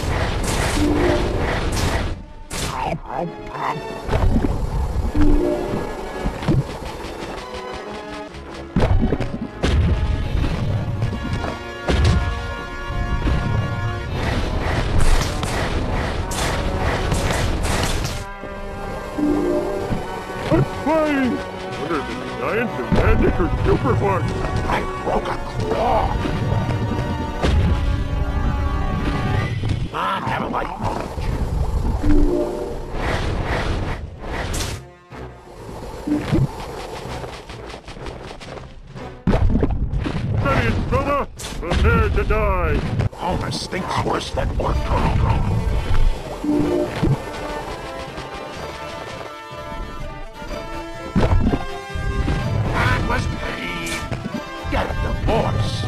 I'm flying! I wonder if it's science or magic or super farts. I broke a claw. I'm having like Ready it, brother! Prepare to die! Homer stinks worse than Orko. That was pain. Get a divorce.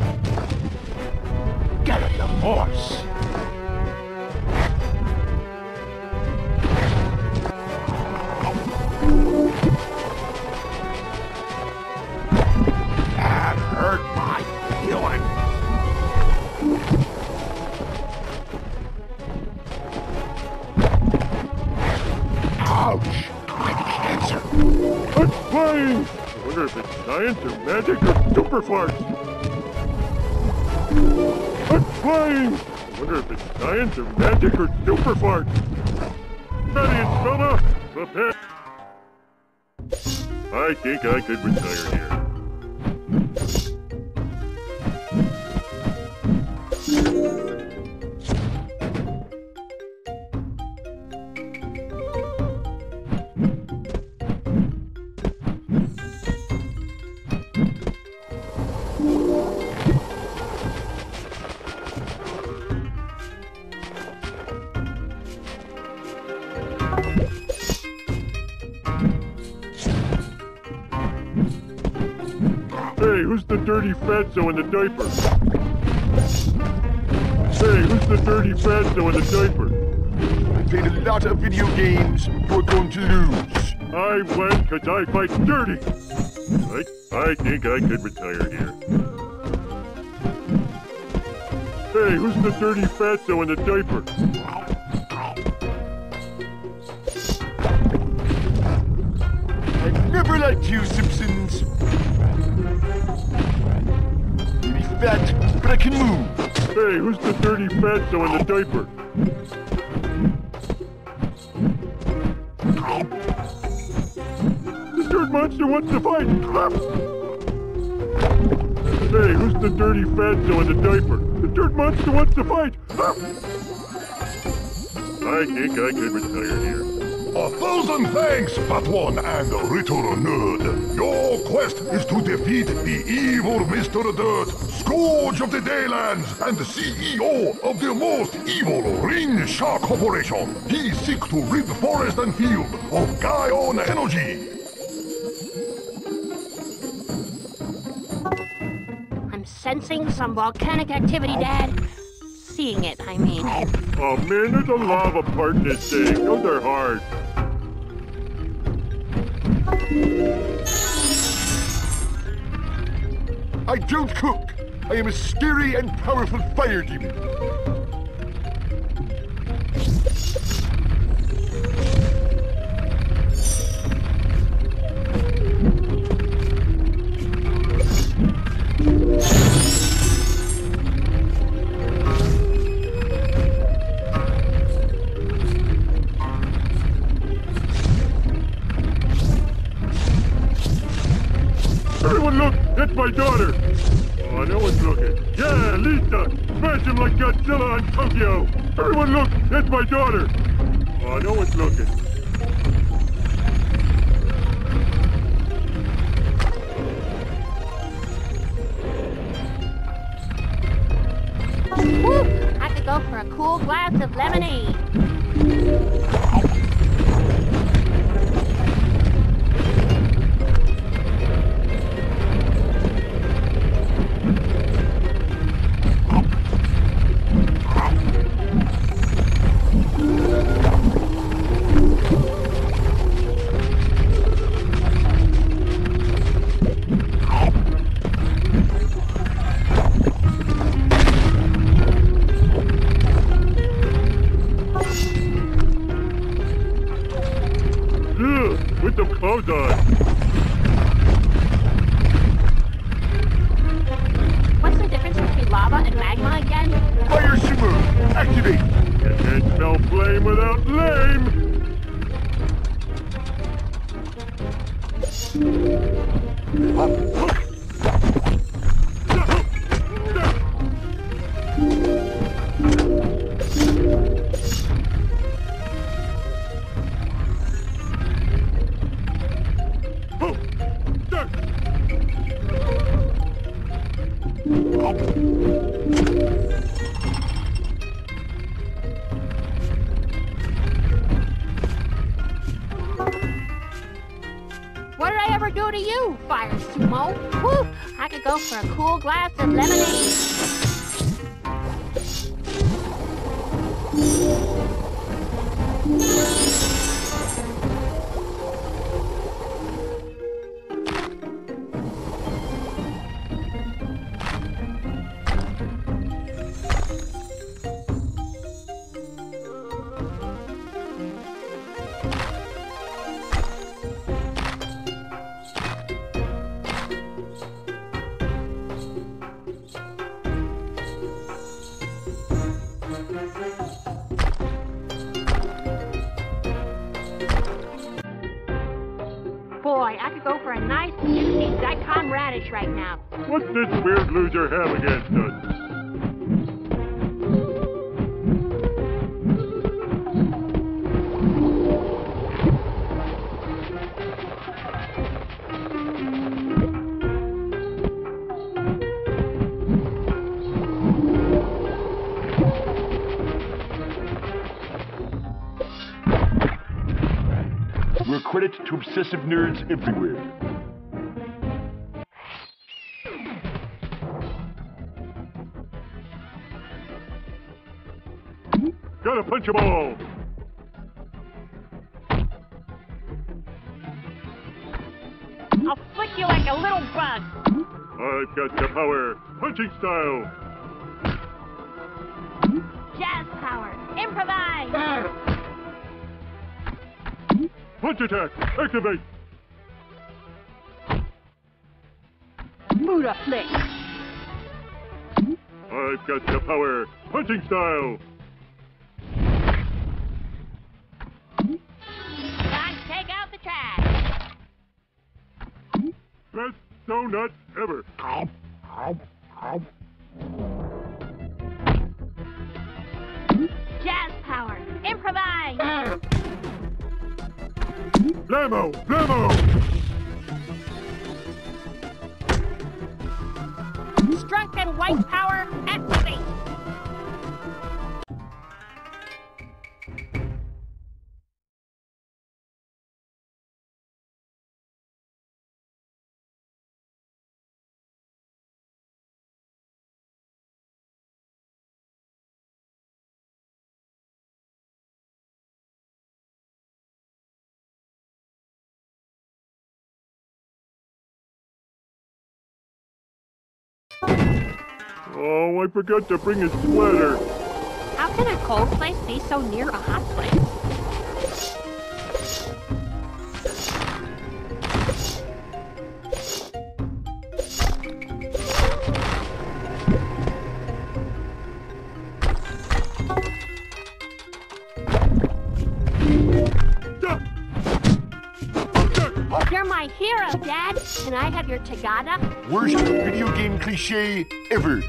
Get a divorce. Ouch. Cancer. It's flying! I wonder if it's science or magic or super farts. It's flying! I wonder if it's science or magic or super farts. Ready and Spelma, prepare. I think I could retire here. Hey, who's the dirty fatso in the diaper? Hey, who's the dirty fatso in the diaper? I played a lot of video games. You're going to lose. I went 'cause I fight dirty. I think I could retire here. Hey, who's the dirty fatso in the diaper? I never liked you, Simpsons. Maybe fat, but I can move. Hey, who's the dirty fatso in the diaper? The dirt monster wants to fight! Hey, who's the dirty fatso in the diaper? The dirt monster wants to fight! I think I could retire here. 1,000 thanks, Fat One and Little Nerd. Your quest is to defeat the evil Mr. Dirt, Scourge of the Daylands, and the CEO of the most evil Ring Shark Corporation. He seeks to rid forest and field of Gaion energy. I'm sensing some volcanic activity, Dad. Seeing it, I mean. Oh man, there's a lava part in this thing. Those are hard. I don't cook. I am a scary and powerful fire demon. Everyone look! That's my daughter! Oh, no one's looking. Yeah, Lisa! Smash him like Godzilla on Tokyo! Everyone look! That's my daughter! Oh, no one's looking. Woo! I could go for a cool glass of lemonade. With the clothes on. What's the difference between lava and magma again? Fire Shimmer, activate. You can't spell flame without lame. What did I ever do to you, Fire Sumo? Woo! I could go for a cool glass of lemonade. boy, I could go for a nice, juicy daikon radish right now. What's this weird loser have against us? We're a credit to obsessive nerds everywhere. Gotta punch 'em all! I'll flick you like a little bug. I've got the power! Punching style! Jazz power. Improvise. Punch attack! Activate! Buddha flick. I've got the power! Punching style! Time to take out the trash. Best donut ever! Jazz power. Improvise. Blammo! Blammo! Drunken white power. Activate. Oh, I forgot to bring a sweater. How can a cold place be so near a hot place? You're my hero, Dad. Can I have your Tagada? Worst video game cliche ever.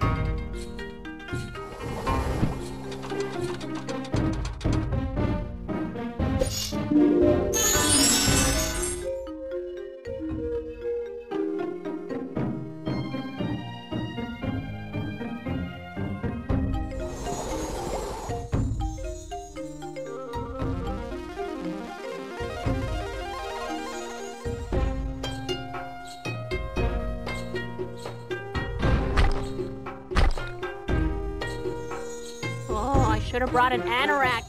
Should have brought an anorak.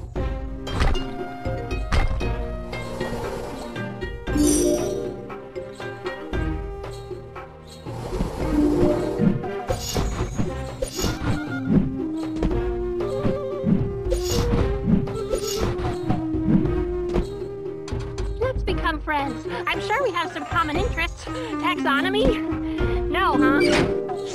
Let's become friends. I'm sure we have some common interests. Taxonomy? No, huh?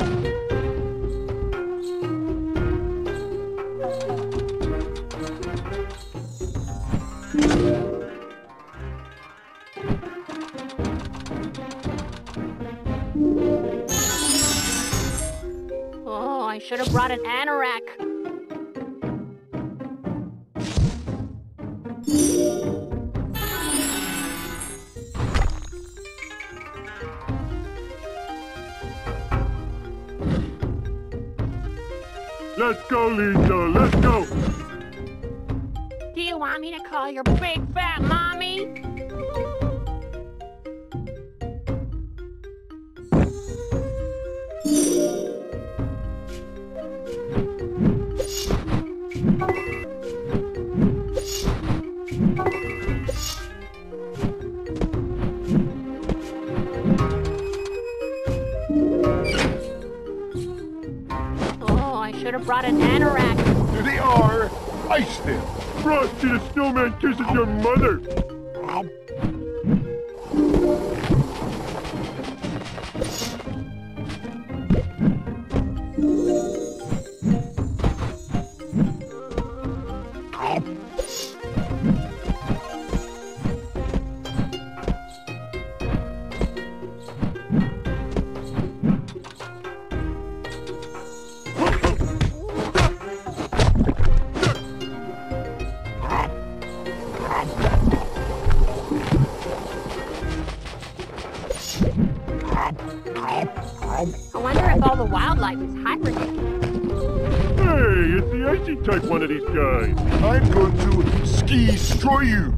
Oh, I should have brought an anorak. Let's go, Lisa, let's go! Do you want me to call your big fat mommy? Oh, I should have brought an anorak. There they are! Ice them! Frosty the Snowman kisses your mother! wildlife is hibernating. Hey, it's the icy type one of these guys. I'm going to ski-stroy you.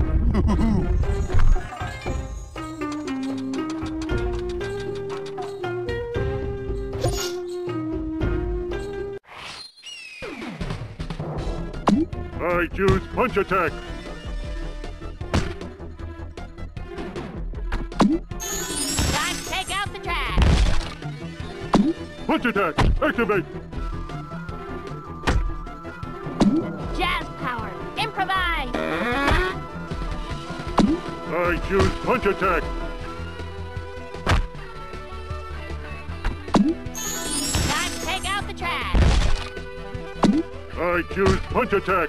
I choose punch attack. Time to take out the trash. Punch attack, activate. Jazz power. Improvise. I choose punch attack. Time to take out the trash. I choose punch attack.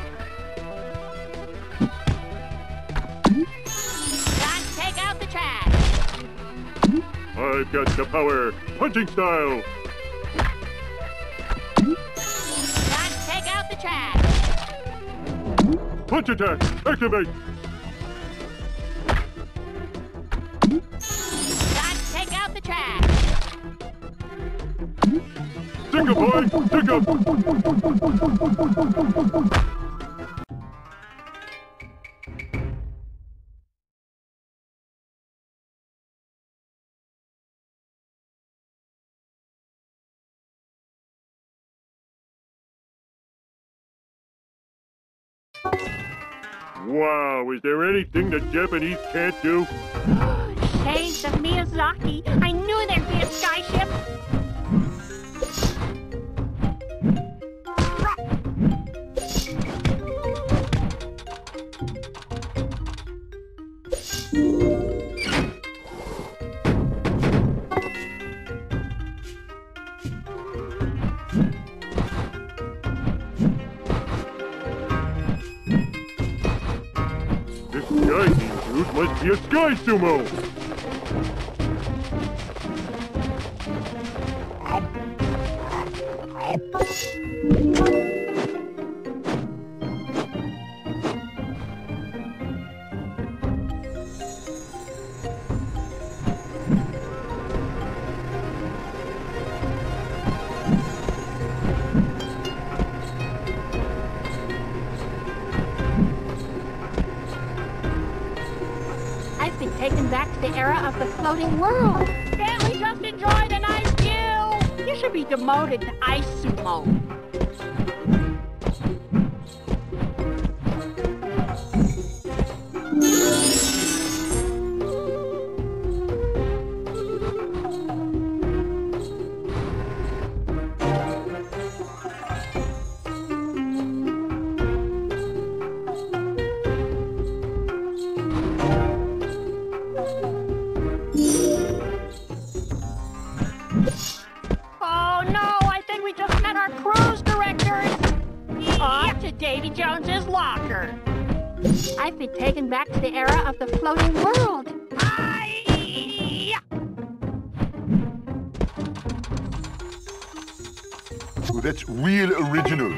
Time to take out the trash. I've got the power. Punching style. Time to take out the trash. Punch attack, activate. Time to take out the trash. Stick up, boy, stick up. Wow, is there anything the Japanese can't do? Shades of Miyazaki. I knew there'd be a skyship. This sky team dude must be a sky sumo. I've been taken back to the era of the floating world. Can't we just enjoy the nice view? You should be demoted to ice sumo. Oh no, I think we just met our cruise directors. Off to Davy Jones's locker. I've been taken back to the era of the floating world. Oh, that's real original.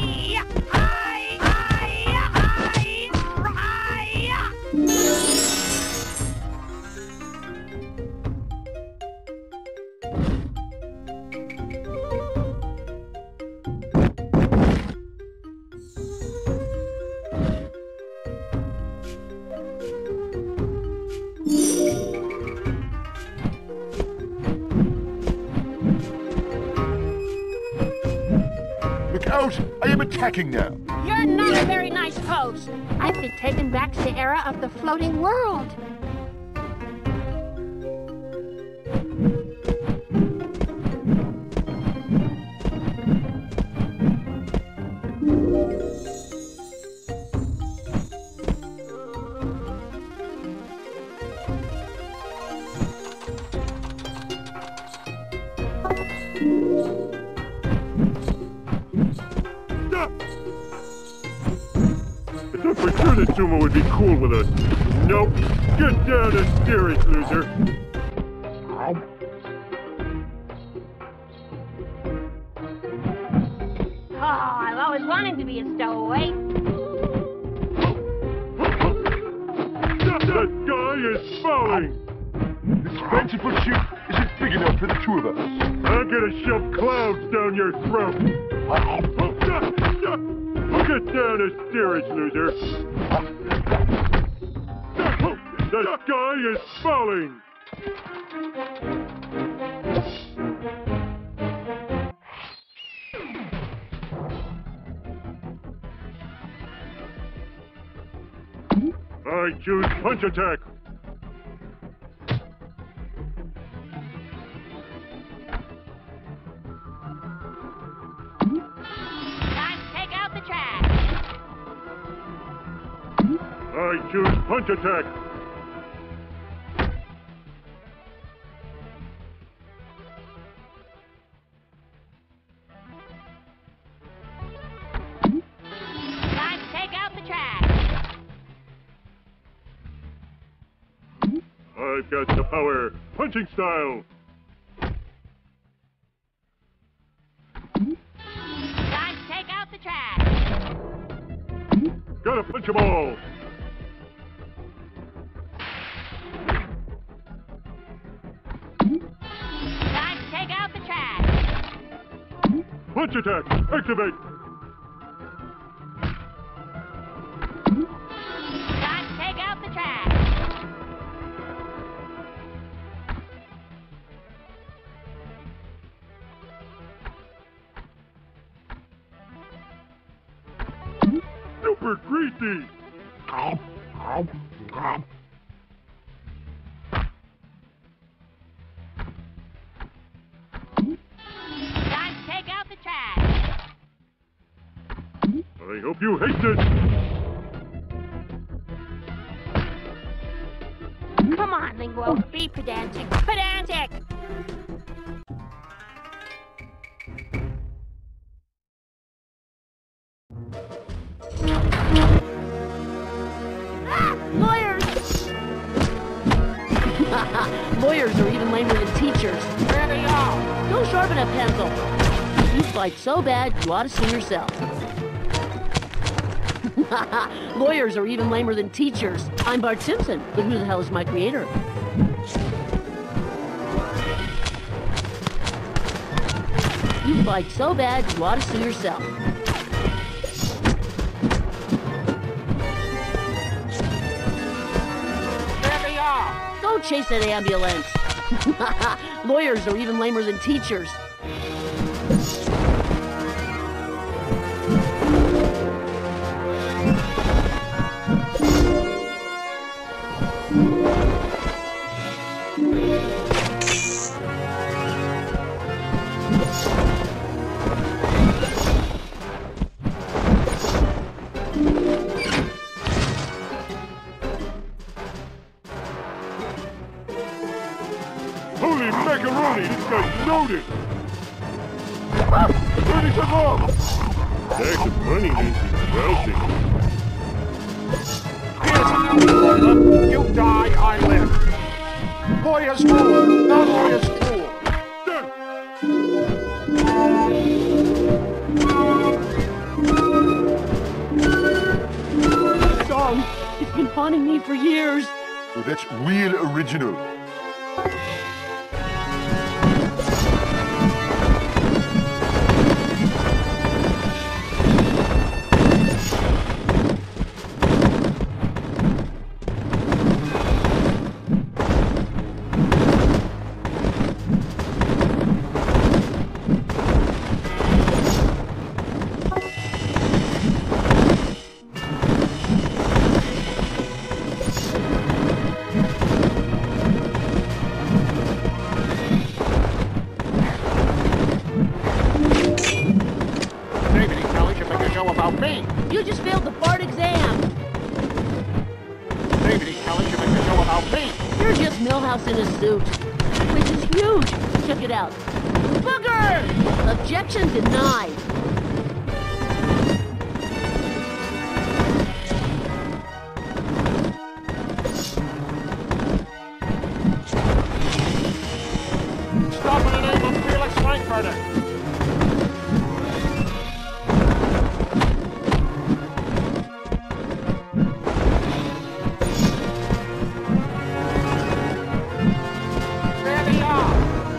Look out! I am attacking now. You're not a very nice host. I've been taken back to the era of the floating world. I thought for sure that Sumo would be cool with us. Nope. Get down and steer it, loser. Oh, I've always wanted to be a stowaway. That guy is fouling. This fanciful ship is an big enough for the two of us. I'm gonna shove clouds down your throat. Get down a steerage, loser. The sky is falling. I choose punch attack. Time to take out the trash. I choose punch attack. Time to take out the trash. I've got the power. Punching style. Time to take out the trash. Gotta punch 'em all. Time to take out the trash. Punch attack. Activate. Time to take out the trash. Super greasy. Time to take out the trash. I hope you hate this. Come on, Linguo. Be pedantic. Pedantic! Lawyers! Lawyers are even lamer than teachers. Where they are? Go sharpen a pencil. You fight so bad, you ought to sue yourself. Lawyers are even lamer than teachers. I'm Bart Simpson, but who the hell is my creator? You fight so bad, you ought to sue yourself. There they are. Go chase that ambulance. Lawyers are even lamer than teachers. Holy macaroni, this guy's loaded. 30 seconds. Back of money, Nancy. Rousing. Here's another formula. You die, I live. Lawyer's fool. The lawyer's fool. This song, it's been haunting me for years. Well, that's real original. David and Kelly should make a show about me. You just failed the Bart exam. David and Kelly should make a show about me. You're just Milhouse in a suit, which is huge. Check it out. Booger! Objection denied. Stop in the name of Felix Frankfurter. There they are.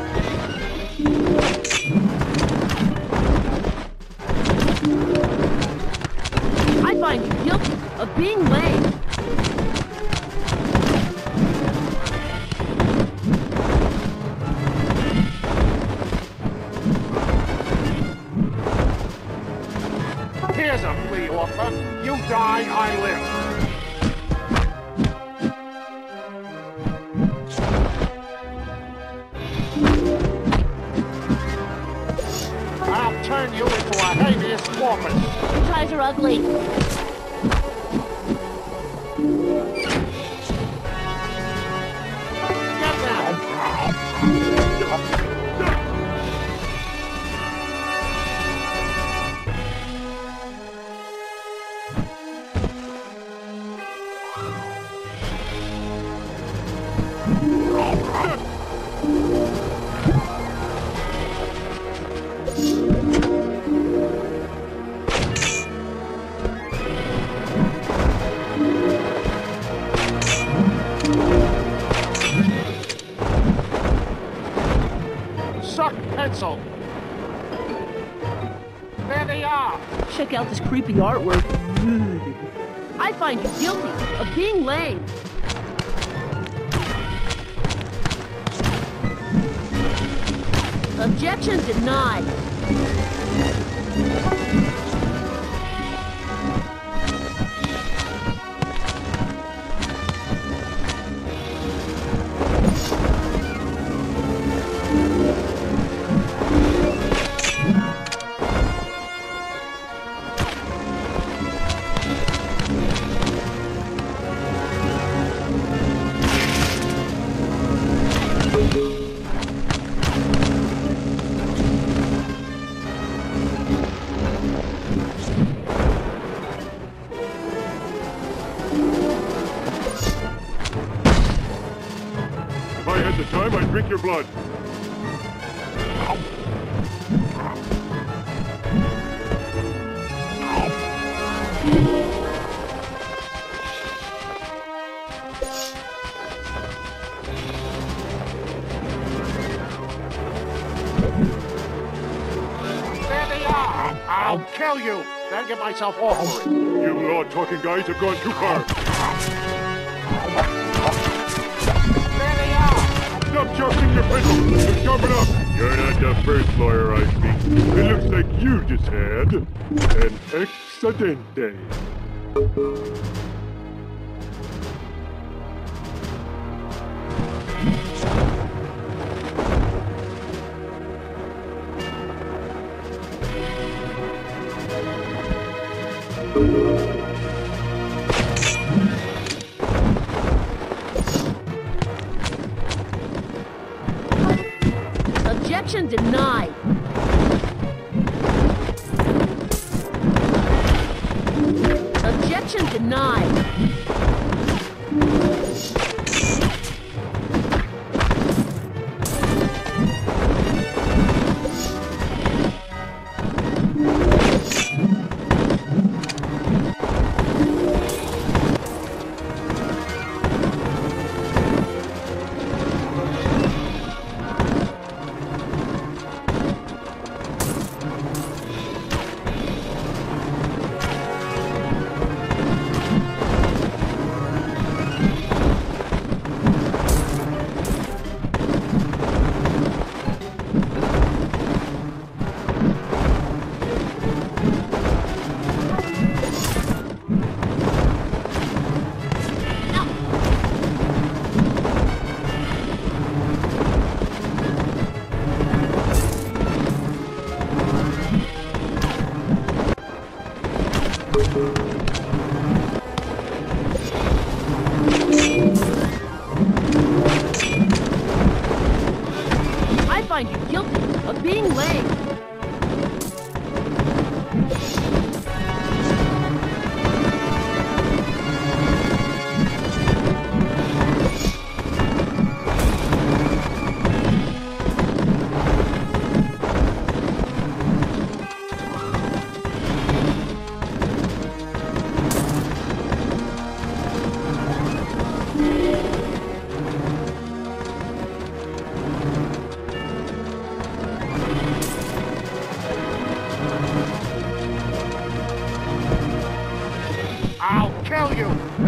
Here's a flea offer. You die, I live. I'll turn you into a habeas corpus. You guys are ugly. Get down. Suck pencil. There they are. Check out this creepy artwork. I find you guilty of being lame. Objection denied. If I had the time, I'd drink your blood. There they are. I'll kill you. Then get myself off of it. You law-talking guys have gone too far. There they are. Stop sharpening your pencil and sharpen up. You're not the first lawyer I speak. It looks like you just had an accidente. Objection denied. Objection denied.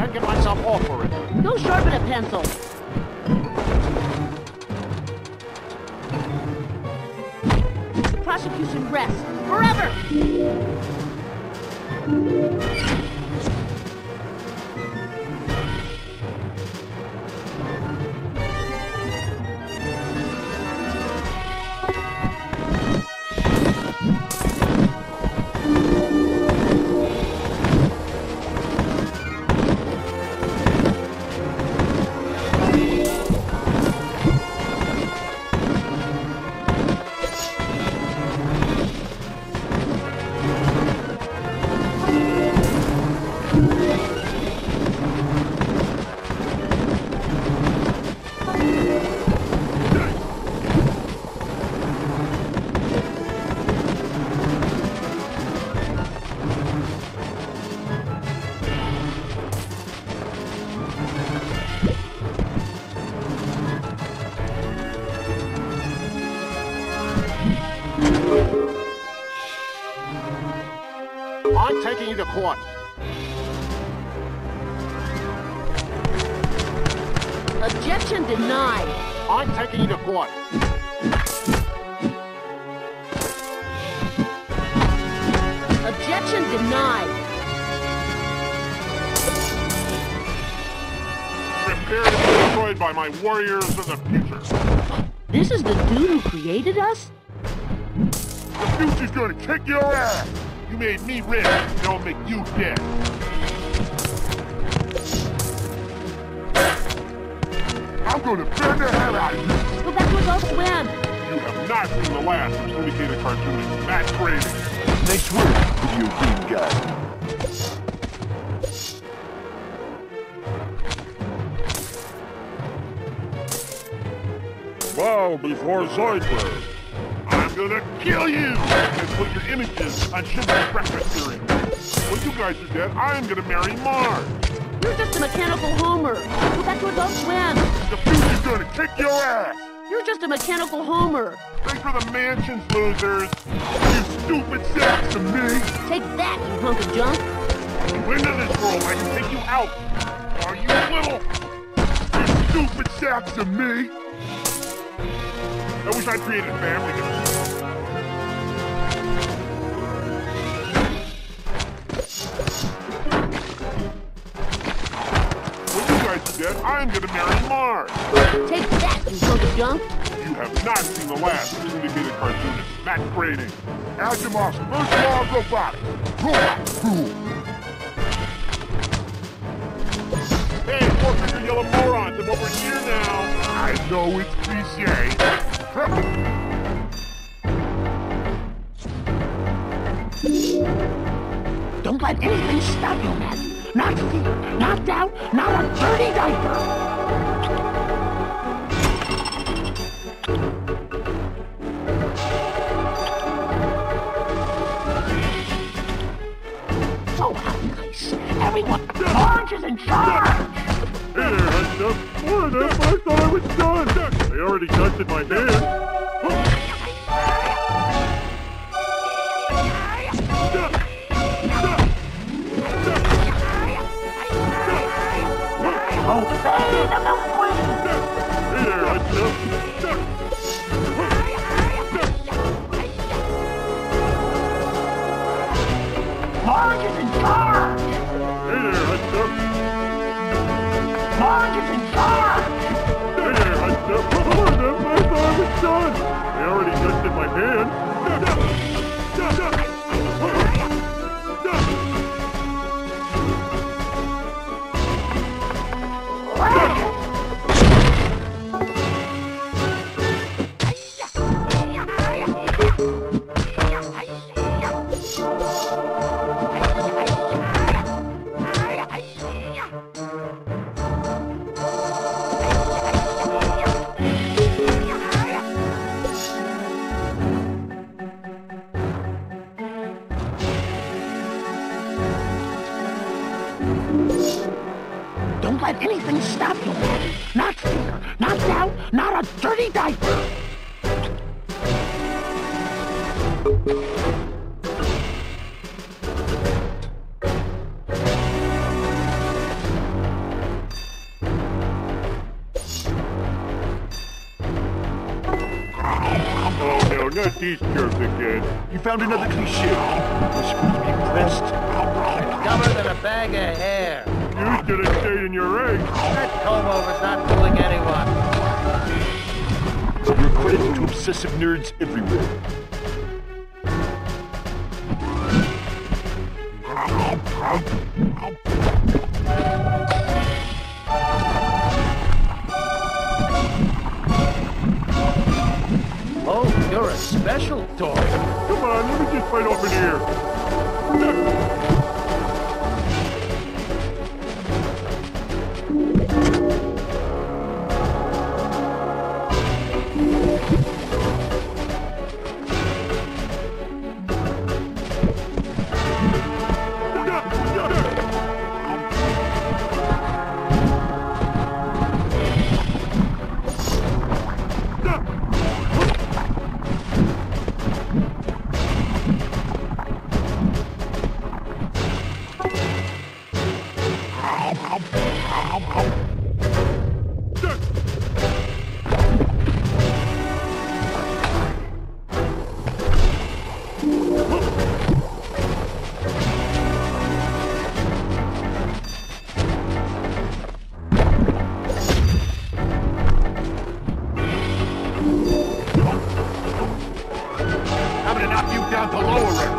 I'd get myself off for it. Go sharpen a pencil. Prosecution rests forever. I'm taking you to court. Objection denied. I'm taking you to court. Objection denied. Prepare to be destroyed by my warriors of the future. This is the dude who created us? The future's gonna kick your ass! You made me rich, and I'll make you dead. I'm gonna burn the hell out of you! Go back to Adult Swim. You have not seen the last of syndicated cartoonist Matt Groening. Nice work, video game guy. Wow, before Zoidberg. I'm gonna kill you and put your images on Sugar's breakfast cereal. When you guys are dead, I'm gonna marry Mars. You're just a mechanical Homer. Go back to Adult Swim. The future's gonna kick your ass. You're just a mechanical Homer. Thanks for the mansions, losers. You stupid sacks of me. Take that, you hunk of junk. You win in this world, I can take you out. Are you little? You stupid sacks of me. I wish I'd created a family. When you guys are dead, I'm gonna marry Mars. Take that, you hunk of junk. You have not seen the last of syndicated cartoonist Matt Groening. Asimov's first law of robotics. Robot rule. Hey, four-finger yellow morons, I'm over here now. I know it's cliche. Don't let anything stop you, man. Not fear, not doubt, not a dirty diaper. Oh, how nice. Everyone, Orange is in charge. Hey there, hunched up. More of them, I thought I was done. They already dusted my hand. Obey the milkweed. Hey there, hunched up. Orange is in charge. Hey there, hunched up. Orange is in charge. Hey there, hunched up. More of them, I thought I was done. They already dusted my hand. Don't let anything stop you, man. Not fear, not doubt, not a dirty diaper. not these jerks again. You found another cliche. You're supposed to be impressed. Dumber than a bag of hair. You should have stayed in your eggs. That comb-over's not fooling anyone. You're a credit to obsessive nerds everywhere. Oh, you're a special toy. Come on, let me just fight off in here. I'm gonna knock you down to lower rank.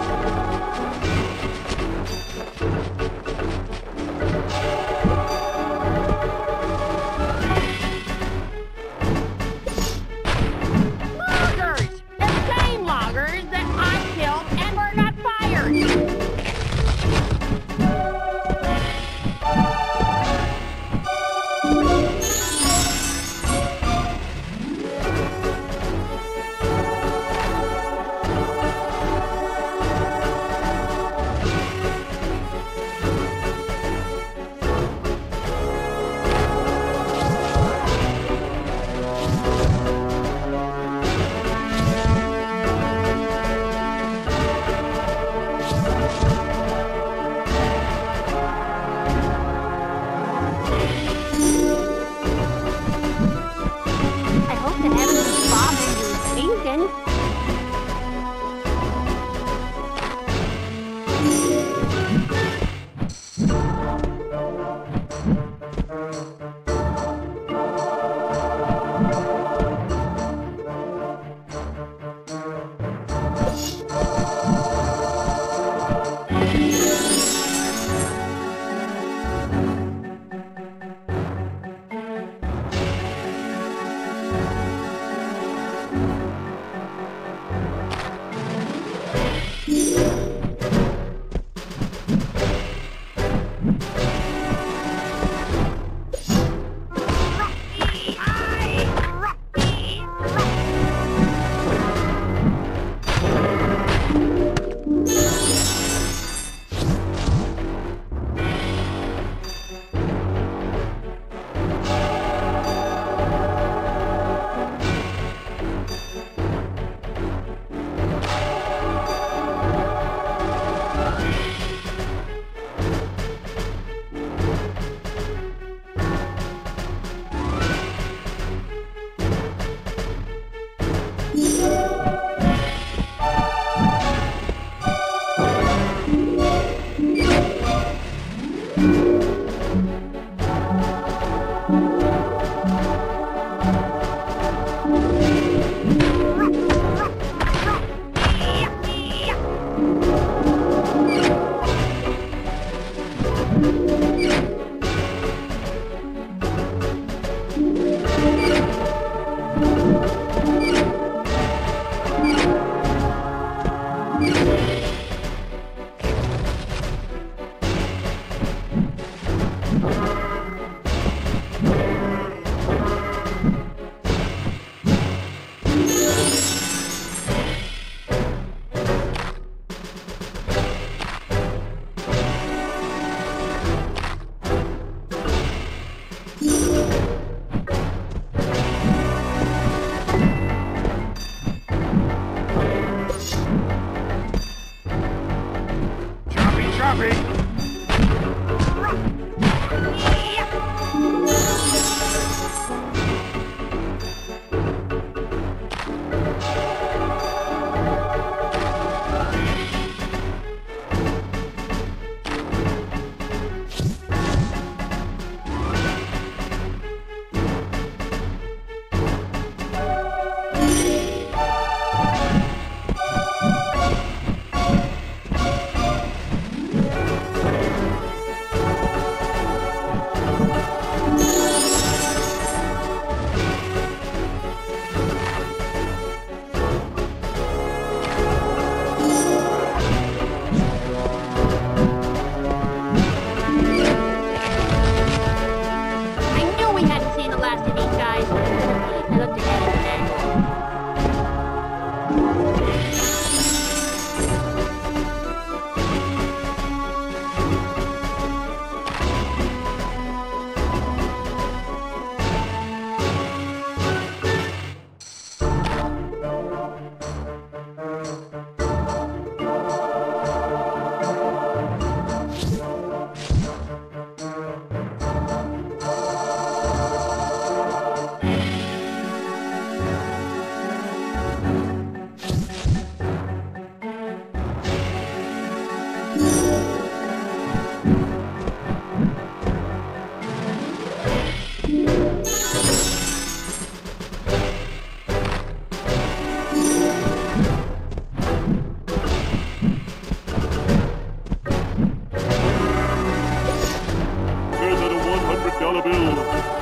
$100 bills.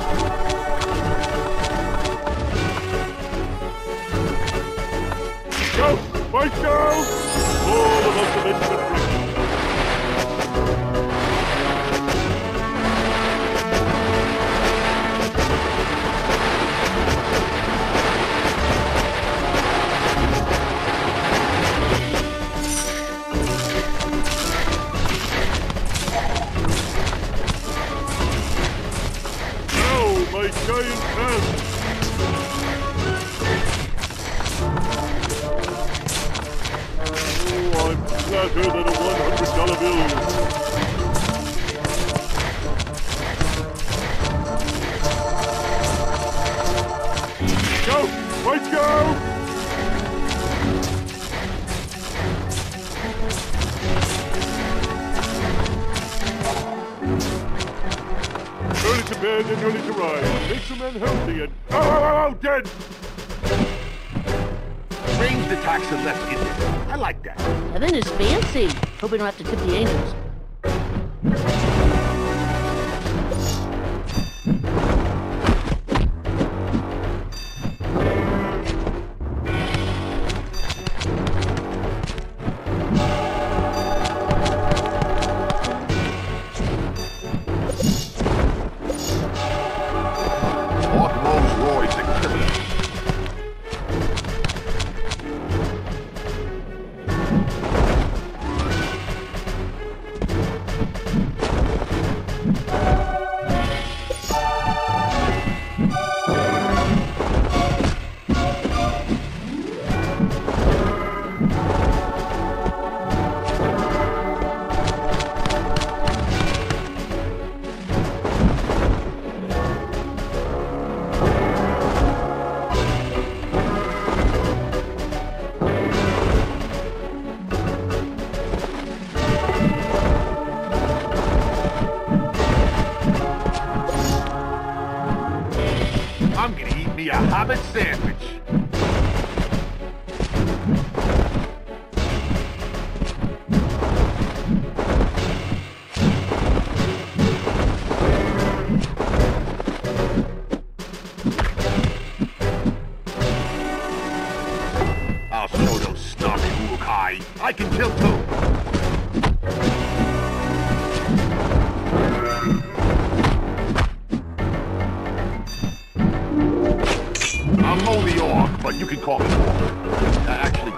Go! Fight go! All of us have been my giant hand! Oh, I'm flatter than a $100 bill. Go! Fight go! Early to bed and early to rise. Makes a man healthy and... Oh, dead! Ranged attacks are less in there. I like that. Heaven is fancy. Hope we don't have to tip the angels. I'm gonna eat me a Hobbit sandwich. I'll show those snobby Uruk-hai I can kill too. I'm only orc, but you can call me orc. Actually...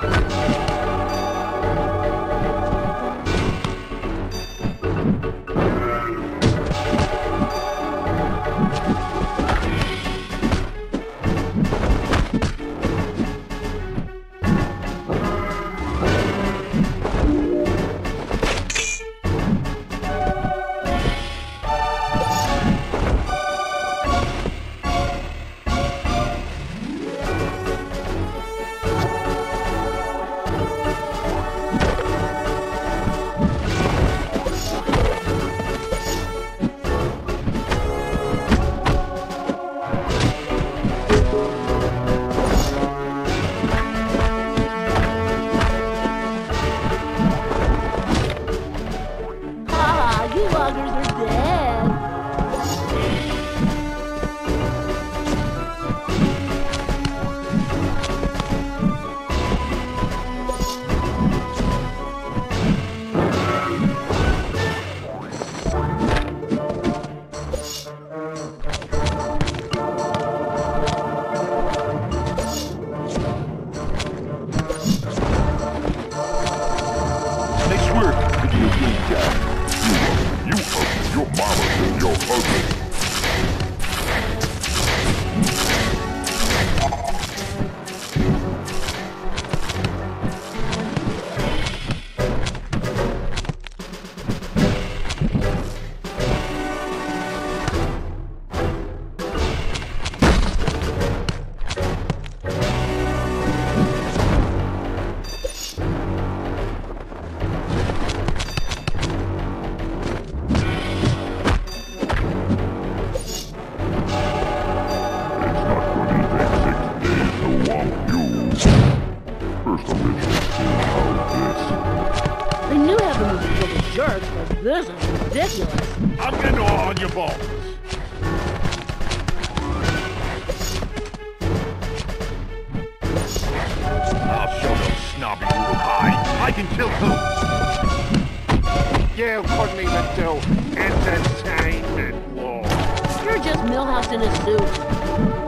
This is ridiculous. I'm getting all on your balls. I can kill too. You couldn't even do entertainment, Lord. You're just Millhouse in a suit.